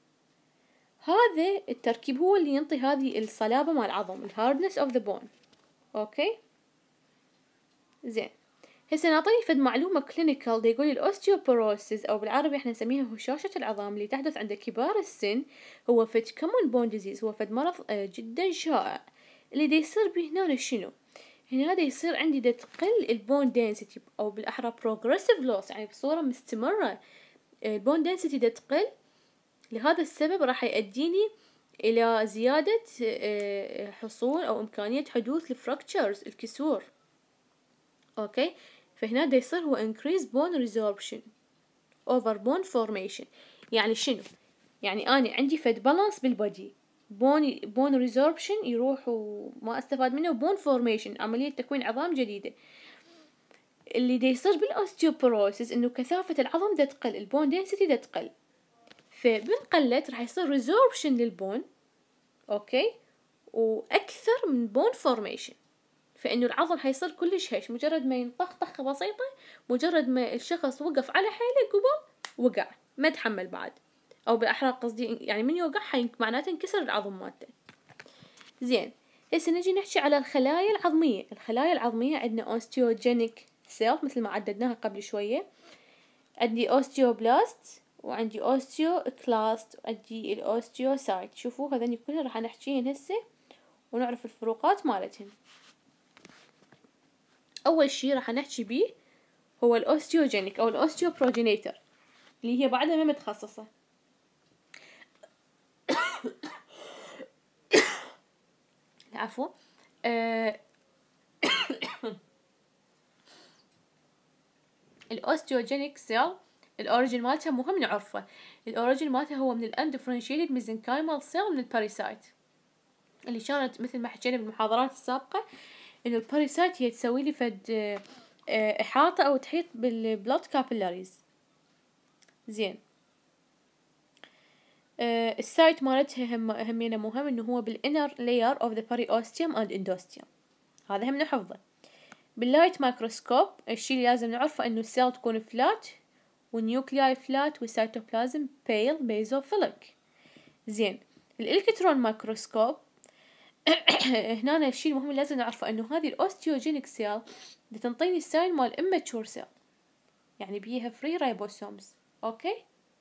هذا التركيب هو اللي ينطي هذه الصلابة مع العظم، hardness of the bone. اوكي زين هسه نعطيني فد معلومة كلينيكال. دا يقول الاوستيوبوروسيس او بالعربي احنا نسميها هشاشة العظام اللي تحدث عند كبار السن هو فد common bone disease، هو فد مرض جدا شائع. اللي دا يصير به هنا شنو؟ هنا دا يصير عندي دا تقل البون density او بالاحرى progressive loss، يعني بصورة مستمرة البون density دا تقل. لهذا السبب راح يؤديني الى زيادة حصول او امكانية حدوث الفراكتشرز الكسور. اوكي فهنا دا يصير هو increase bone resorption over bone formation. يعني شنو؟ يعني أنا عندي فد بالانس بالبودي، بون بون ريزوربشن يروح وما استفاد منه، بون فورميشن عملية تكوين عظام جديدة. اللي دا يصير بالاوستيوبوروسيس انه كثافة العظم دا تقل، البون دنسيتي دا تقل، فمن قلت راح يصير ريزوربشن للبون اوكي واكثر من بون فورميشن، فانه العظم حيصير كلش هش، مجرد ما ينطخ طخة بسيطة، مجرد ما الشخص وقف على حيله قبل وقع ما تحمل بعد، او بالاحرى قصدي يعني من يوقع حين معناته انكسر العظم مالته. زين هسه نجي نحكي على الخلايا العظمية. الخلايا العظمية عندنا اوستيوجينيك سيل مثل ما عددناها قبل شوية، عندي اوستيوبلاست وعندي اوستيوكلاست وعندي الاوستيوسايت. شوفوا هذني كلها راح نحكيهن هسه ونعرف الفروقات مالتهن. اول شي راح نحكي بيه هو الاوستيوجينيك او الاوستيوبروجينيتر اللي هي بعدها ما متخصصة. عفوا أه الاوستيوجينيك سيل الاوريجين مالتها مهم نعرفه. الاوريجين مالتها هو من الاندفرنشيتد ميزنكايمال سيل من الباريسايت، اللي كانت مثل ما حكينا بالمحاضرات السابقة انه الباريسايت هي تسوي لي فد احاطة او تحيط بالبلاد كابيلاريز. زين أه السايت مالتها هم همينه مهم انه هو بالانر لاير اوف ذا periosteum اند اندوستيوم، هذا هم نحفظه. باللايت مايكروسكوب الشيء اللي لازم نعرفه انه السيل تكون فلات والنيوكلياي فلات والسيتوبلازم بيل بيزوفيليك. زين الالكترون مايكروسكوب هنا الشيء المهم اللي لازم نعرفه انه هذه الاوستيوجينيك سيل بتنطيني الساين مال immature سيل، يعني بيها فري رايبوسومز. اوكي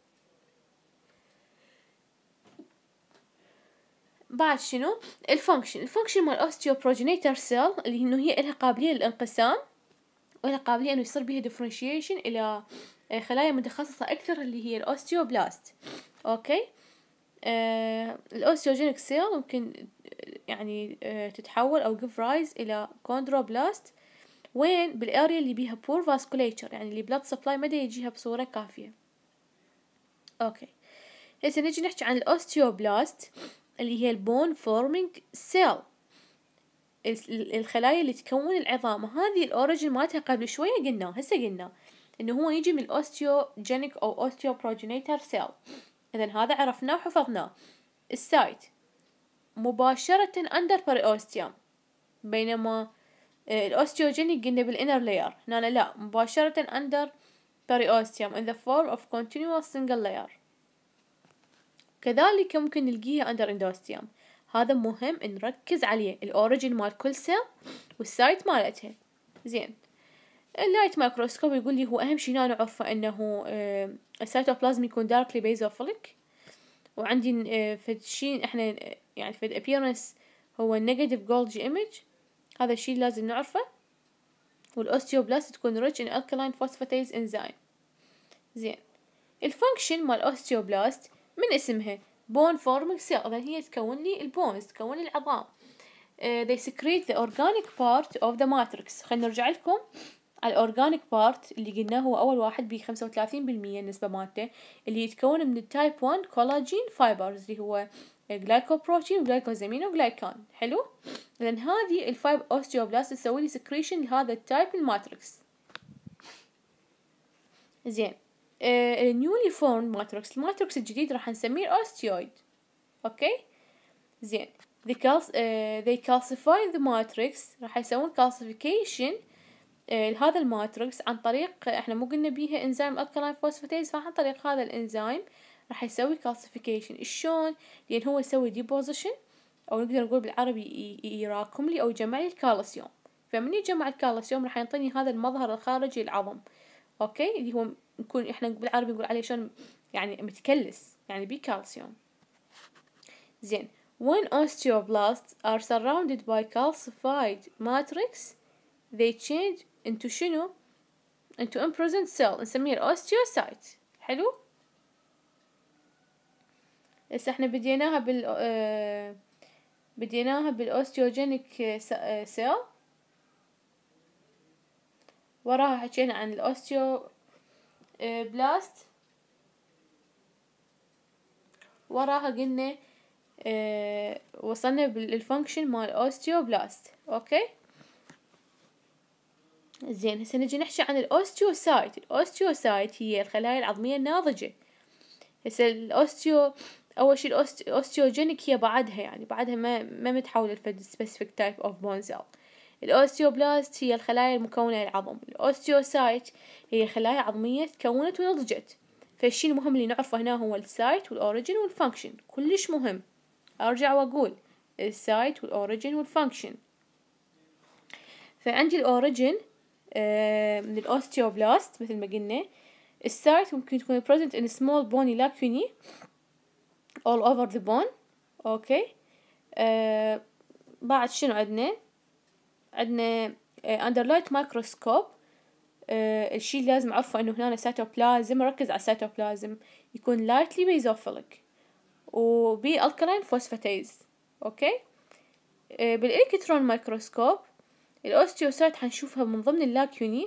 بعد شنو الفانكشن؟ الفانكشن مال اوستيوبروجينيتر سيل اللي انه هي لها قابليه للانقسام ولها قابليه انه يصير بها ديفرنشيشن الى خلايا متخصصة أكثر اللي هي الأوستيوبلاست. أوكي. آه الأوستيوجينيك سيل ممكن يعني آه تتحول أو give rise إلى كوندروبلاست، وين بالاريا اللي بيها poor vasculature، يعني اللي blood supply ما دا يجيها بصورة كافية. أوكي. هسه نجي نحكي عن الأوستيوبلاست اللي هي البون فورمينج سيل، الخلايا اللي تكون العظام. هذه الأوريجين مالتها قبل شوية قلنا، هسه قلنا إنه هو يجي من الأوستيوجينيك أو أوستيوبروجينيتر سيل. إذن هذا عرفناه وحفظناه. السايت مباشرة under periosteum، بينما الأوستيوجينيك قلنا بالإنر لاير، هنا لا، مباشرة under periosteum in the form of continuous single layer. كذلك ممكن نلقيها under endosteum. هذا مهم نركز عليه، الأوريجين مال كل سيل والسايت مالتها. زين، اللايت مايكروسكوب يقول لي هو أهم شيء هنا نعرفه إنه السيتوبلازم يكون داركلي بيزوفيليك، وعندي فد شيء إحنا يعني فد appearance هو negative Golgi image، هذا الشيء لازم نعرفه. والأوستيوبلاست تكون rich in alkaline phosphatase enzyme. زين، الفانكشن مال الأوستيوبلاست من اسمها bone forming cell، إذن هي تكون لي البونز، تكون لي العظام. uh, they secrete the organic part of the matrix. خلينا نرجع لكم على الأورجانيك بارت اللي قلناه هو أول واحد ب خمسة وثلاثين بالمية النسبة مالته، اللي يتكون من التايب واحد كولاجين فايبرز اللي هو جلايكوبروتين وجلايكوزامين وجلايكان. حلو. لأن هذه الفايب أوستيوبلاست تسوي لي سكريشن لهذا التايب الماتريكس. زين، النيولي فورم ماتريكس، الماتريكس الجديد راح نسميه أوستيويد. أوكي. زين، they, calc uh, they calcify the matrix، راح يسوون calcification لهذا الماتريكس عن طريق، احنا مو قلنا بيها انزيم الكلاين فوسفاتيز، فعن طريق هذا الانزيم راح يسوي كالسيفيكيشن. شلون؟ لان هو يسوي ديبوزيشن، او نقدر نقول بالعربي يراكم لي او يجمع لي الكالسيوم. فمن يجمع الكالسيوم راح يعطيني هذا المظهر الخارجي للعظم. اوكي، اللي هو نكون احنا بالعربي نقول عليه شلون، يعني متكلس، يعني بيه كالسيوم. زين، when osteoblasts are surrounded by calcified matrix they change into شنو؟ into imprisoned cell، نسميه الأوستيوسايت. حلو. هسه احنا بديناها بال آه بديناها بالأوستيوجينيك سيل، وراها حكينا عن الأوستيو بلاست، وراها قلنا آه وصلنا بالفانكشن مال الأوستيوبلاست. اوكي. زين، هسه نجي نحكي عن الأوستيوسايت. الأوستيوسايت هي الخلايا العظمية الناضجة. هسه الأوستيو أول شي الأوستيوجينيك هي بعدها، يعني بعدها ما ما متحولة لفد specific type of bone cell. الأوستيوبلاست هي الخلايا المكونة للعظم. الأوستيوسايت هي خلايا عظمية تكونت ونضجت. فالشي المهم اللي نعرفه هنا هو السايت والأوريجين والفانكشن، كلش مهم. أرجع وأقول السايت والأوريجين والفانكشن. فعندي الأوريجين آه من الأوستيوبلاست مثل ما قلنا. السايت ممكن تكون present in small bony lacunae all over the bone. اوكي. آه بعد شنو عندنا؟ عندنا آه under light microscope. آه الشي اللي لازم اعرفه انه هنا سيتوبلازم، ركز على السيتوبلازم، يكون lightly basophilic وبي alkaline phosphatase. اوكي. آه بالالكترون مايكروسكوب الاوستيوسايت حنشوفها من ضمن اللاكيوني،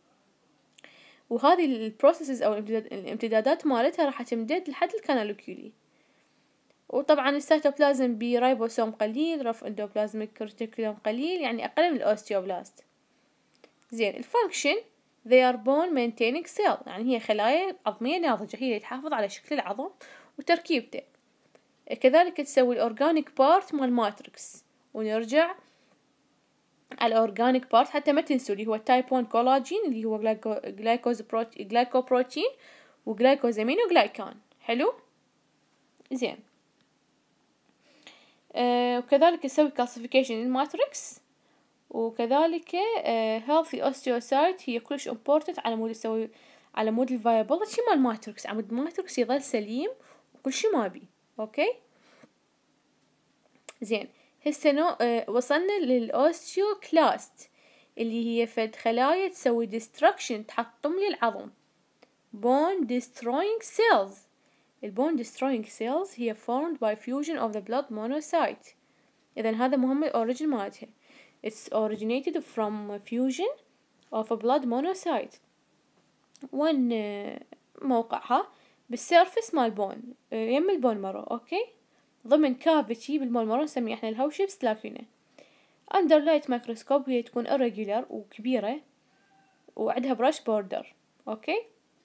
وهذه البروسيسز او الامتدادات مالتها راح تمتد لحد الكانالوكيولي. وطبعا السيتوبلازم برايبوسوم قليل، رف اندوبلازميك ريتيكولوم قليل، يعني اقل من الاوستيوبلاست. زين، الفانكشن they are bone maintaining cell، يعني هي خلايا عظمية ناضجة، هي اللي تحافظ على شكل العظم وتركيبته. كذلك تسوي الاورجانيك بارت مال ماتريكس. ونرجع على الاورجانيك بارت حتى ما تنسوا اللي هو تايب واحد كولاجين اللي هو جلايكوز بروتين جلايكوبروتين وجلايكوزامين وجلايكان. حلو. زين، آه وكذلك يسوي كالسيفيكيشن للماتريكس. وكذلك آه healthy osteocyte هي كلش important على مود يسوي على مود الفايبلتي مال الماتريكس، على مود الماتريكس يظل سليم وكل شي ما بي. اوكي. زين، هسه نو آه وصلنا للأوستيوكلاست اللي هي فد خلايا تسوي destruction، تحطم لي العظم. bone destroying cells. ال bone destroying cells هي formed by fusion of the blood monocyte. إذا هذا مهم الأوريجين مالتها. It's originated from fusion of a blood monocyte. وين موقعها؟ بالسيرفس مال بون، يم البون مرو، أوكي؟ ضمن كافيتي بالبون مرو نسميه احنا الهوشيبس لاكينا. under light microscope هي تكون irregular وكبيرة وعندها brush border، أوكي؟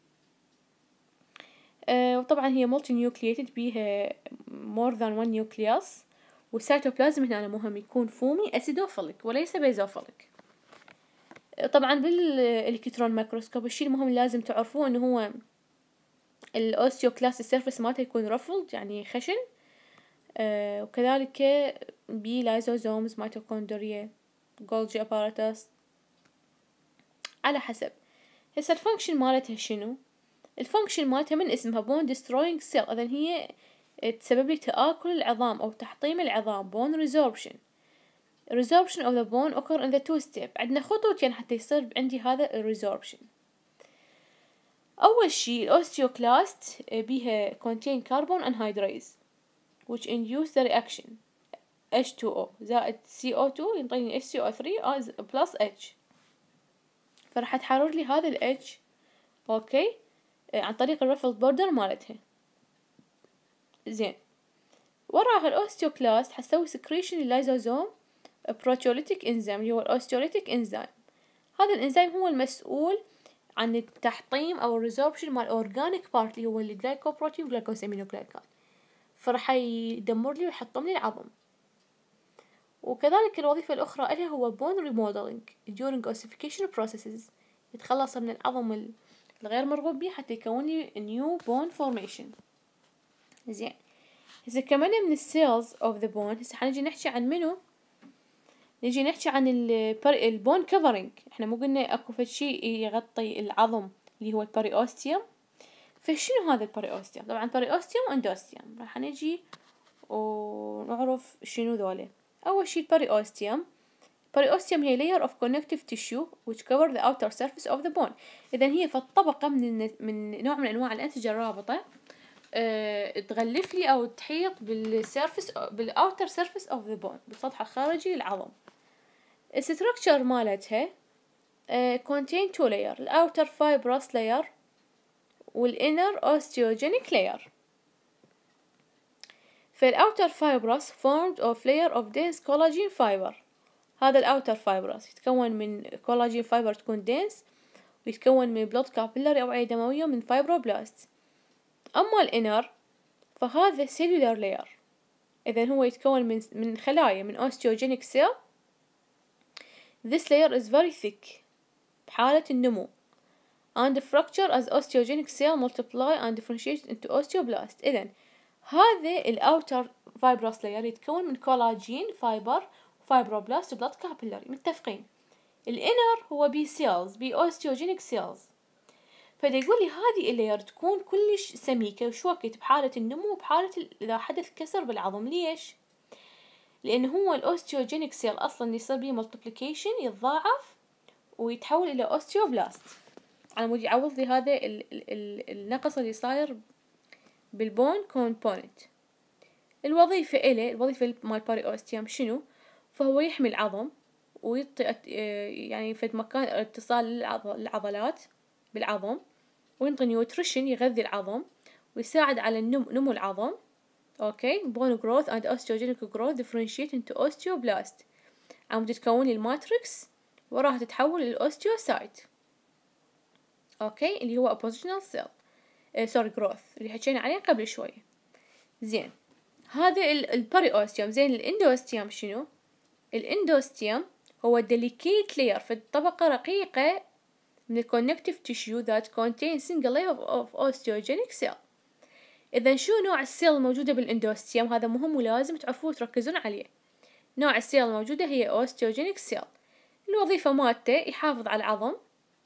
أه وطبعا هي multi nucleated بيها more than one nucleus، والسيتوبلازم هنا مهم يكون فومي أسيدوفيليك وليس بيزوفيليك. طبعا بالإلكترون ميكروسكوب الشيء المهم اللي لازم تعرفوه إنه هو الأوستيوكلاست السيرفس مالته يكون رفلد يعني خشن، أه وكذلك بلايزوزومز ميتوكوندريا جولجي أباراتوس على حسب. هسه الفانكشن مالتها شنو؟ الفانكشن مالتها من اسمها بون ديستروينج سيل، إذن هي تسبب لي تآكل العظام أو تحطيم العظام bone resorption. resorption of the bone occur in the two step. عندنا خطوتين حتى يصير عندي هذا resorption. أول شي الأوستيوكلاست بيها contain carbon anhydrase which induce the reaction H two O زائد C O two ينطيني H C O three plus H، فراح تحرر لي هذا ال H أوكي عن طريق الرفلد بوردر مالتها. زين وراها الأوستيوكلاست حتسوي سكريشن للايزوزوم بروتيوليتيك انزيم اللي هو الأوستيوليتيك انزيم. هذا الانزيم هو المسؤول عن التحطيم او الريزوربشن مال اورجانيك بارت اللي هو الجلايكوبروتين والجلايكوسامينوجلايكان، فراح يدمر لي ويحطم لي العظم. وكذلك الوظيفة الأخرى لها هو bone remodeling during ossification processes، يتخلص من العظم الغير مرغوب به حتى يكون لي new bone formation. زين إذا كمان من السيلز of the bone هسه حنجي نحكي عن منو؟ نجي نحكي عن البون كفرنج. احنا مو قلنا اكو فد شيء يغطي العظم اللي هو البريوستيوم؟ فشنو هذا البريوستيوم؟ طبعا بريوستيوم واندوستيوم راح نجي ونعرف شنو ذولا. اول شيء البريوستيوم، بريوستيوم هي layer of connective tissue which cover the outer surface of the bone. اذا هي فالطبقة من من نوع من انواع الانسجة الرابطة أه تغلف لي او تحيط بالسيرفس بالاوتر سيرفيس اوف ذا بون، بالسطح الخارجي للعظم. الستركتشر مالتها uh, contain two layer، الأوتر fibrous layer والinner osteogenic layer. فالأوتر fibrous formed of layer of dense collagen fiber. هذا الأوتر fibrous يتكون من collagen fiber تكون dense، ويتكون من blood capillary أوعية دموية من fibroblast. أما الinner فهذا cellular layer، إذن هو يتكون من من خلايا من osteogenic cell. This layer is very thick بحالة النمو and fracture as osteogenic cell multiply and differentiate into osteoblast. إذن هذا الأوتر fibrous layer يتكون من كولاجين فايبر وفايبروبلاست وبلاد كابيلاري متفقين. الانر هو بي سيلز بي osteogenic cells، فدا يقول لي هذه اللاير تكون كلش سميكة وش وقت بحالة النمو وبحالة إذا حدث كسر بالعظم. ليش؟ لأن هو الأوستيوجينيك سيل أصلا يصير بيه ملتبليكيشن يتضاعف ويتحول إلى أوستيوبلاست على مود يعوض لي هذا ال ال ال النقص اللي صاير بالبون كومبوننت. الوظيفة إله الوظيفة مال باريوستيوم شنو؟ فهو يحمي العظم ويعطي يعني في مكان اتصال للعضلات بالعظم، وينطي نيوتريشن يغذي العظم ويساعد على النمو نمو العظم. اوكي bone growth and osteogenic growth differentiate into osteoblast، عم تتكون الماتريكس وراها تتحول للأوستيوسايت. اوكي اللي هو oppositional cell آه sorry growth اللي حكينا عليه قبل شوية. زين هذا البريوستيوم. زين الاندوستيوم شنو؟ الاندوستيوم هو delicate layer في طبقة رقيقة من ال connective tissue that contains single layer of osteogenic cell. إذا شو نوع السيل الموجودة بالاندوستيوم؟ هذا مهم ولازم تعرفوه وتركزون عليه. نوع السيل الموجودة هي اوستيوجينيك سيل. الوظيفة مالته يحافظ على العظم،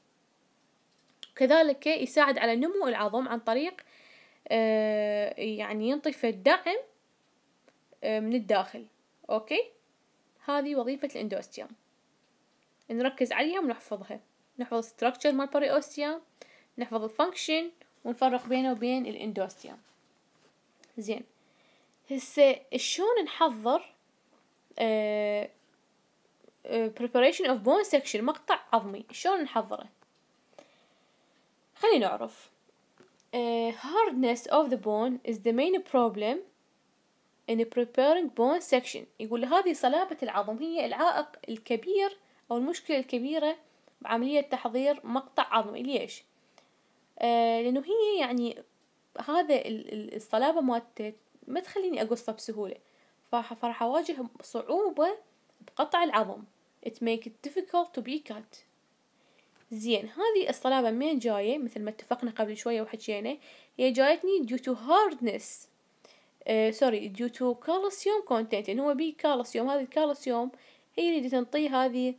كذلك يساعد على نمو العظم عن طريق آه يعني ينطي الدعم آه من الداخل. اوكي هذه وظيفة الاندوستيوم، نركز عليها ونحفظها. نحفظ structure مال بريوستيوم، نحفظ الفانكشن ونفرق بينه وبين الاندوستيوم. زين، هسه شلون نحضر uh, uh, preparation of bone section، مقطع عظمي، شلون نحضره؟ خلينا نعرف. uh, hardness of the bone is the main problem in preparing bone section. يقول هذه صلابة العظم هي العائق الكبير أو المشكلة الكبيرة بعملية تحضير مقطع عظمي. ليش؟ آه لأنه هي يعني هذا الصلابة مالته ما تخليني أقصه بسهولة، فراح أواجه صعوبة بقطع العظم. it make it difficult to be cut. زين، هذه الصلابة منين جاية؟ مثل ما اتفقنا قبل شوية وحكينا، هي جايتني due to hardness uh, sorry due to calcium content، لأن هو بيه كالسيوم. هذه الكالسيوم هي اللي تنطي هذه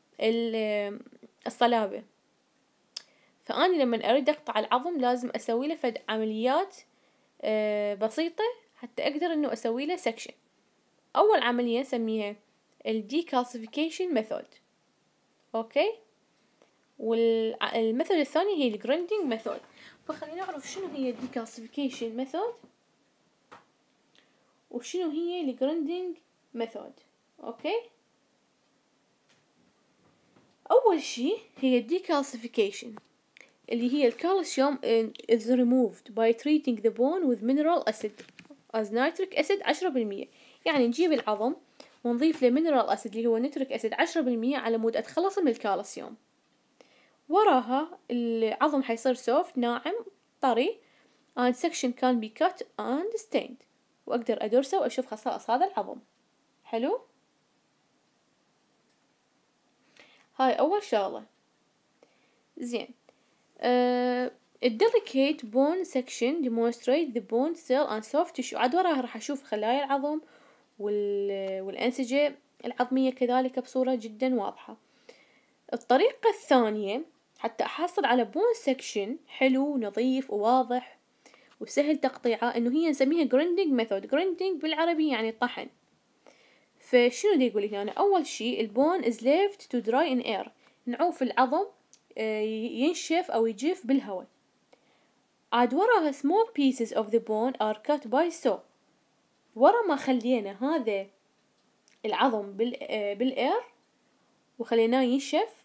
الصلابة. فأني لما أريد أقطع العظم لازم أسوي له فد عمليات uh, بسيطة حتى أقدر إنه أسوي له section. أول عملية نسميها ال decalcification method، أوكي، والميثود الثانية هي ال grinding method. فخلينا نعرف شنو هي ال decalcification method وشنو هي ال grinding method. أوكي، أول شي هي ال decalcification اللي هي الكالسيوم is removed by treating the bone with mineral acid as nitric acid عشرة بالمية. يعني نجيب العظم ونضيف له mineral acid اللي هو نيتريك أسيد عشرة بالمية على مود أتخلص من الكالسيوم. وراها العظم حيصير soft ناعم طري and section can be cut and stained، وأقدر أدرسه وأشوف خصائص هذا العظم. حلو، هاي أول شغلة. زين، uh, delicate bone section demonstrate the bone cell and soft tissue. عاد وراها راح أشوف خلايا العظم وال... والأنسجة العظمية كذلك بصورة جدا واضحة. الطريقة الثانية حتى أحصل على بون سكشن حلو نظيف وواضح وسهل تقطيعه، إنه هي نسميها grinding method. grinding بالعربي يعني طحن. فشنو دي يقول هنا؟ أول شي البون is left to dry in air، نعوف العظم ينشف أو يجف بالهواء. عاد وراها small pieces of the bone are cut by saw. ورا ما خلينا هذا العظم بال بالاير وخليناه ينشف،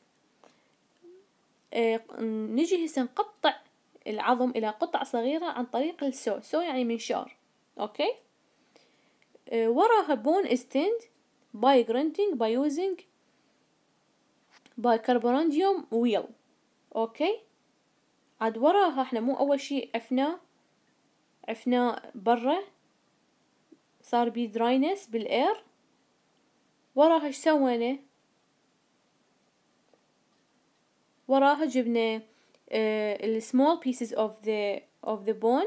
اه نجي هسه نقطع العظم الى قطع صغيرة عن طريق السو. سو يعني منشار. اوكي، اه وراها bone is thinned by grinding by using bicarbonadium wheel. اوكي، عاد وراها احنا مو اول شي عفناه عفناه برا صار بي دراينس بالاير. وراها ايش سوينا؟ وراها جبنا ال small pieces of the of the bone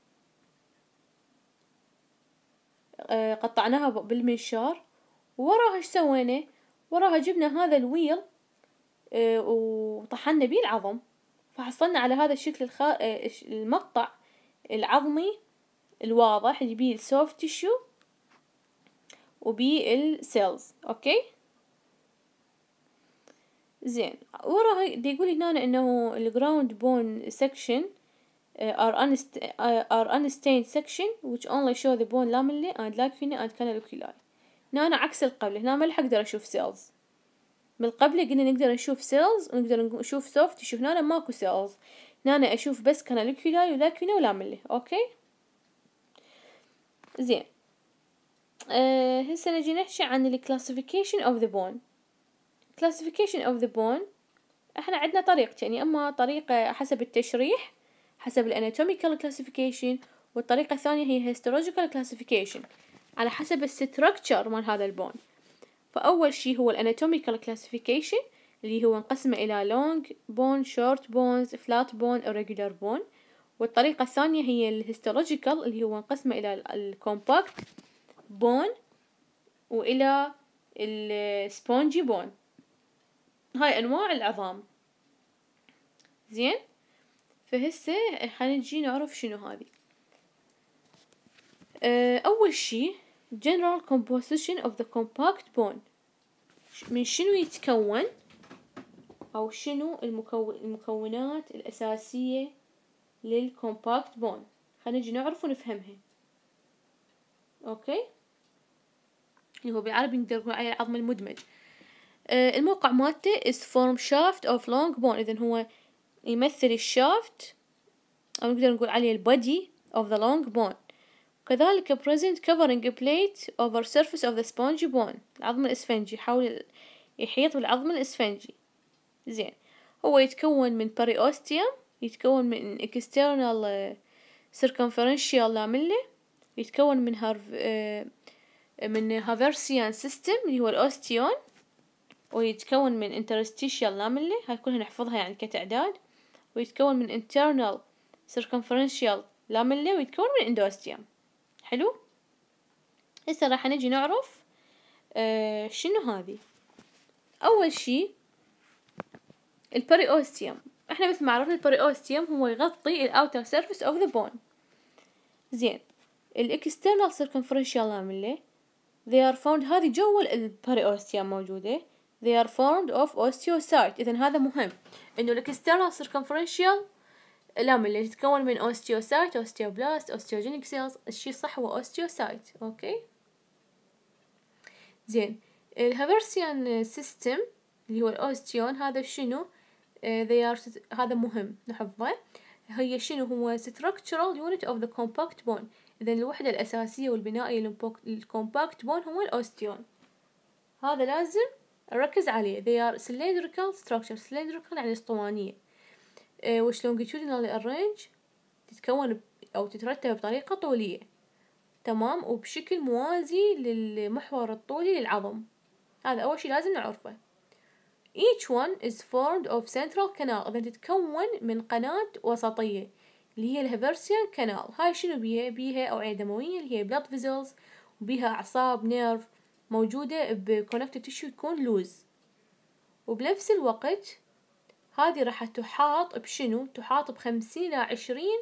uh, قطعناها بالمنشار. وراها ايش سوينا؟ وراها جبنا هذا الويل uh, وطحنا بيه العظم، فحصلنا على هذا الشكل الخ... uh, المقطع العظمي الواضح اللي بيه السوفت تيشو وبيه السيلز. اوكي، زين، وراها دي يقول هنا انه الجراوند بون سكشن are unst are unstained section which only show the bone lamella and lacuna and canaliculi. هنا أنا عكس القبل، هنا ما راح أقدر أشوف سيلز. من قبل قلنا نقدر نشوف سيلز ونقدر نشوف سوفت تشوف، هنا ماكو سيلز، هنا أنا أشوف بس canaliculi ولاكونا ولاملا. أوكي، زين، أه هسه نجي نحكي عن ال classification of the bone. classification of the bone احنا عندنا طريقتين، يعني اما طريقة حسب التشريح حسب الاناتوميكال classification، والطريقة الثانية هي histological classification على حسب الستركتشر مال هذا البون. فأول شي هو الاناتوميكال classification اللي هو انقسمه إلى long bone, short bones, flat bone, irregular bone. والطريقة الثانية هي الهيستولوجيكال اللي هو انقسمه إلى الكومباكت بون وإلى السبونجي بون. هاي أنواع العظام. زين، فهسه حنجي نعرف شنو هذي. أه أول شي general composition of the compact bone، من شنو يتكون؟ أو شنو المكون المكونات الأساسية للكومباكت بون. خلينا نجي نعرف ونفهمها. أوكي، اللي هو بالعربي نقدر نقول عليه العظم المدمج. آه الموقع مالته is form shaft of long bone، إذن هو يمثل الشافت أو نقدر نقول عليه البادي of the long bone. كذلك present covering a plate over surface of the spongy bone، العظم الإسفنجي، يحاول يحيط بالعظم الإسفنجي. زين، هو يتكون من periosteum، يتكون من external circumferential lamella، يتكون من هارف من هافرسيان سيستم اللي هو الأوستيون، ويتكون من interstitial lamella، هاي كلها نحفظها يعني كتعداد، ويتكون من internal circumferential lamella، ويتكون من endosteum. حلو، هسه راح نجي نعرف آه شنو هذي. أول شي البريوستيوم، احنا مثل ما عرفنا البريوستيوم هو يغطي الاوتر سيرفيس اوف ذا بون. زين، الاكسترنال سيركمفرنشال لاميلا they are found، هذه جوا البريوستيوم موجودة، they are formed of osteocyte. إذن هذا مهم إنه الاكسترنال سيركمفرنشال لاميلا تتكون من osteocyte، osteoblast، osteogenic cells. الشي صح هو osteocyte. أوكي، زين، الهافرسيان سيستم اللي هو الأوستيون هذا شنو؟ they are هذا مهم نحفظه. هي شنو هو structural unit of the compact bone. إذا الوحدة الأساسية والبنائية للcompact bone هو الأوستيون، هذا لازم أركز عليه. they are cylindrical structure، cylindrical يعني اسطوانية، أه which longitudinally arrange، تتكون أو تترتب بطريقة طولية، تمام، وبشكل موازي للمحور الطولي للعظم. هذا أول شي لازم نعرفه. each one is formed of central canal، إذا تتكون من قناة وسطية اللي هي الهافرسيان كانال. هاي شنو بيها؟ بيها أوعية دموية اللي هي blood vessels، وبيها أعصاب نيرف موجودة بconnective tissue يكون لوز. وبنفس الوقت هذه راح تحاط بشنو؟ تحاط بخمسين إلى عشرين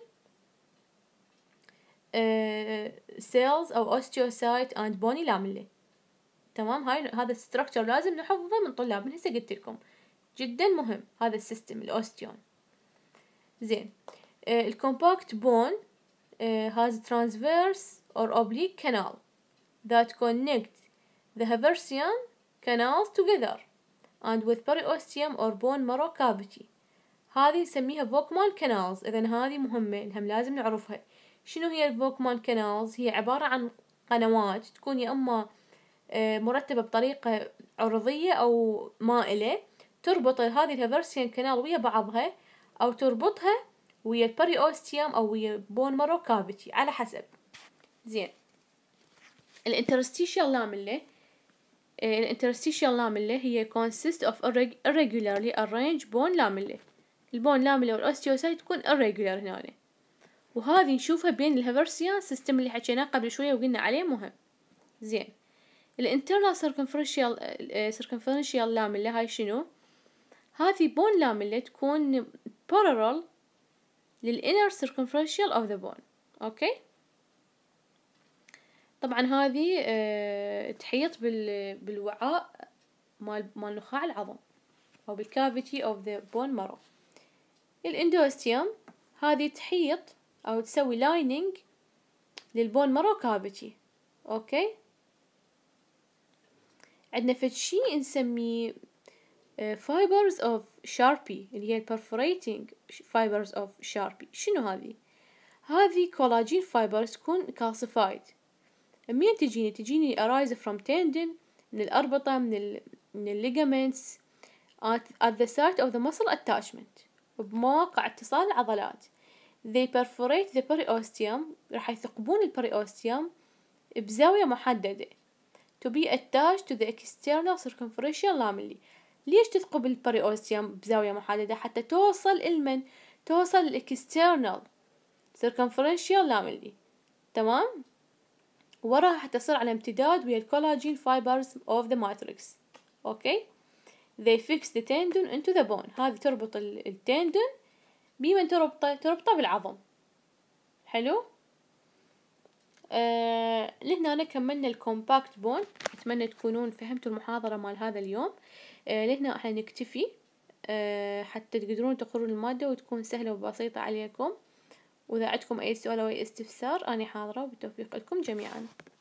cells أو osteocyte and bony lamella. تمام، هاي هذا الستركتشر لازم نحفظه من طلاب، من هسه قلت لكم جدا مهم هذا السيستم الأوستيون. زين، الكومباكت بون has transverse or oblique canal that connect the Haversian canals together and with periosteum or bone marrow cavity. هذه نسميها فوكمان canals. إذن هذه مهمة هم لازم نعرفها. شنو هي الفوكمان canals؟ هي عبارة عن قنوات تكون يا أما مرتبة بطريقة عرضية أو مائلة، تربط هذه الهافرسيان كانال ويا بعضها، أو تربطها ويا البريوستيوم أو ويا بون مارو كافيتي على حسب. زين، الانترستيشيال لاميلا، الانترستيشيال لاميلا هي consist of irregularly arranged bone lamella. البون لاميلا والأوستيوسايت تكون irregular هنا، وهذه نشوفها بين الهافرسيان سيستم اللي حكيناه قبل شوية وقلنا عليه مهم. زين، الانترنال سيركمفرنشيال سيركمفرنشيال لاميلا هاي شنو؟ هذه بون لاميلا تكون parallel للinner circumferential of the bone. اوكي، طبعا هذه اه تحيط بال بالوعاء مال مال نخاع العظم او بالكافيتي of the bone marrow. الاندوستيوم هذه تحيط او تسوي lining للبون مارو كافيتي. اوكي، عندنا فد شي نسميه fibers of Sharpie اللي هي perforating fibers of Sharpie. شنو هذه؟ هذه collagen fibers تكون calcified. مين تجيني؟ تجيني arise from tendon، من الأربطة، من ال من ال ligaments at, at the site of the muscle attachment، بمواقع اتصال العضلات. they perforate the periosteum، راح يثقبون البريوستيوم بزاوية محددة to be attached to the external circumferential lamella. ليش تثقب البريوستيوم بزاوية محددة؟ حتى توصل المن توصل الاكسترنال circumferential lamella. تمام، وراها حتى تصير على امتداد ويا الكولاجين fibers of the matrix. اوكي، they fix the tendon into the bone. هذه تربط التندون بمن تربطه؟ تربطه بالعظم. حلو، آه لهنا كملنا الكومباكت بون. أتمنى تكونون فهمتوا المحاضرة مال هذا اليوم. آه لهنا احنا نكتفي. أه حتى تقدرون تقرون المادة وتكون سهلة وبسيطة عليكم. وإذا عندكم أي سؤال أو أي استفسار أنا حاضرة، وبالتوفيق لكم جميعا.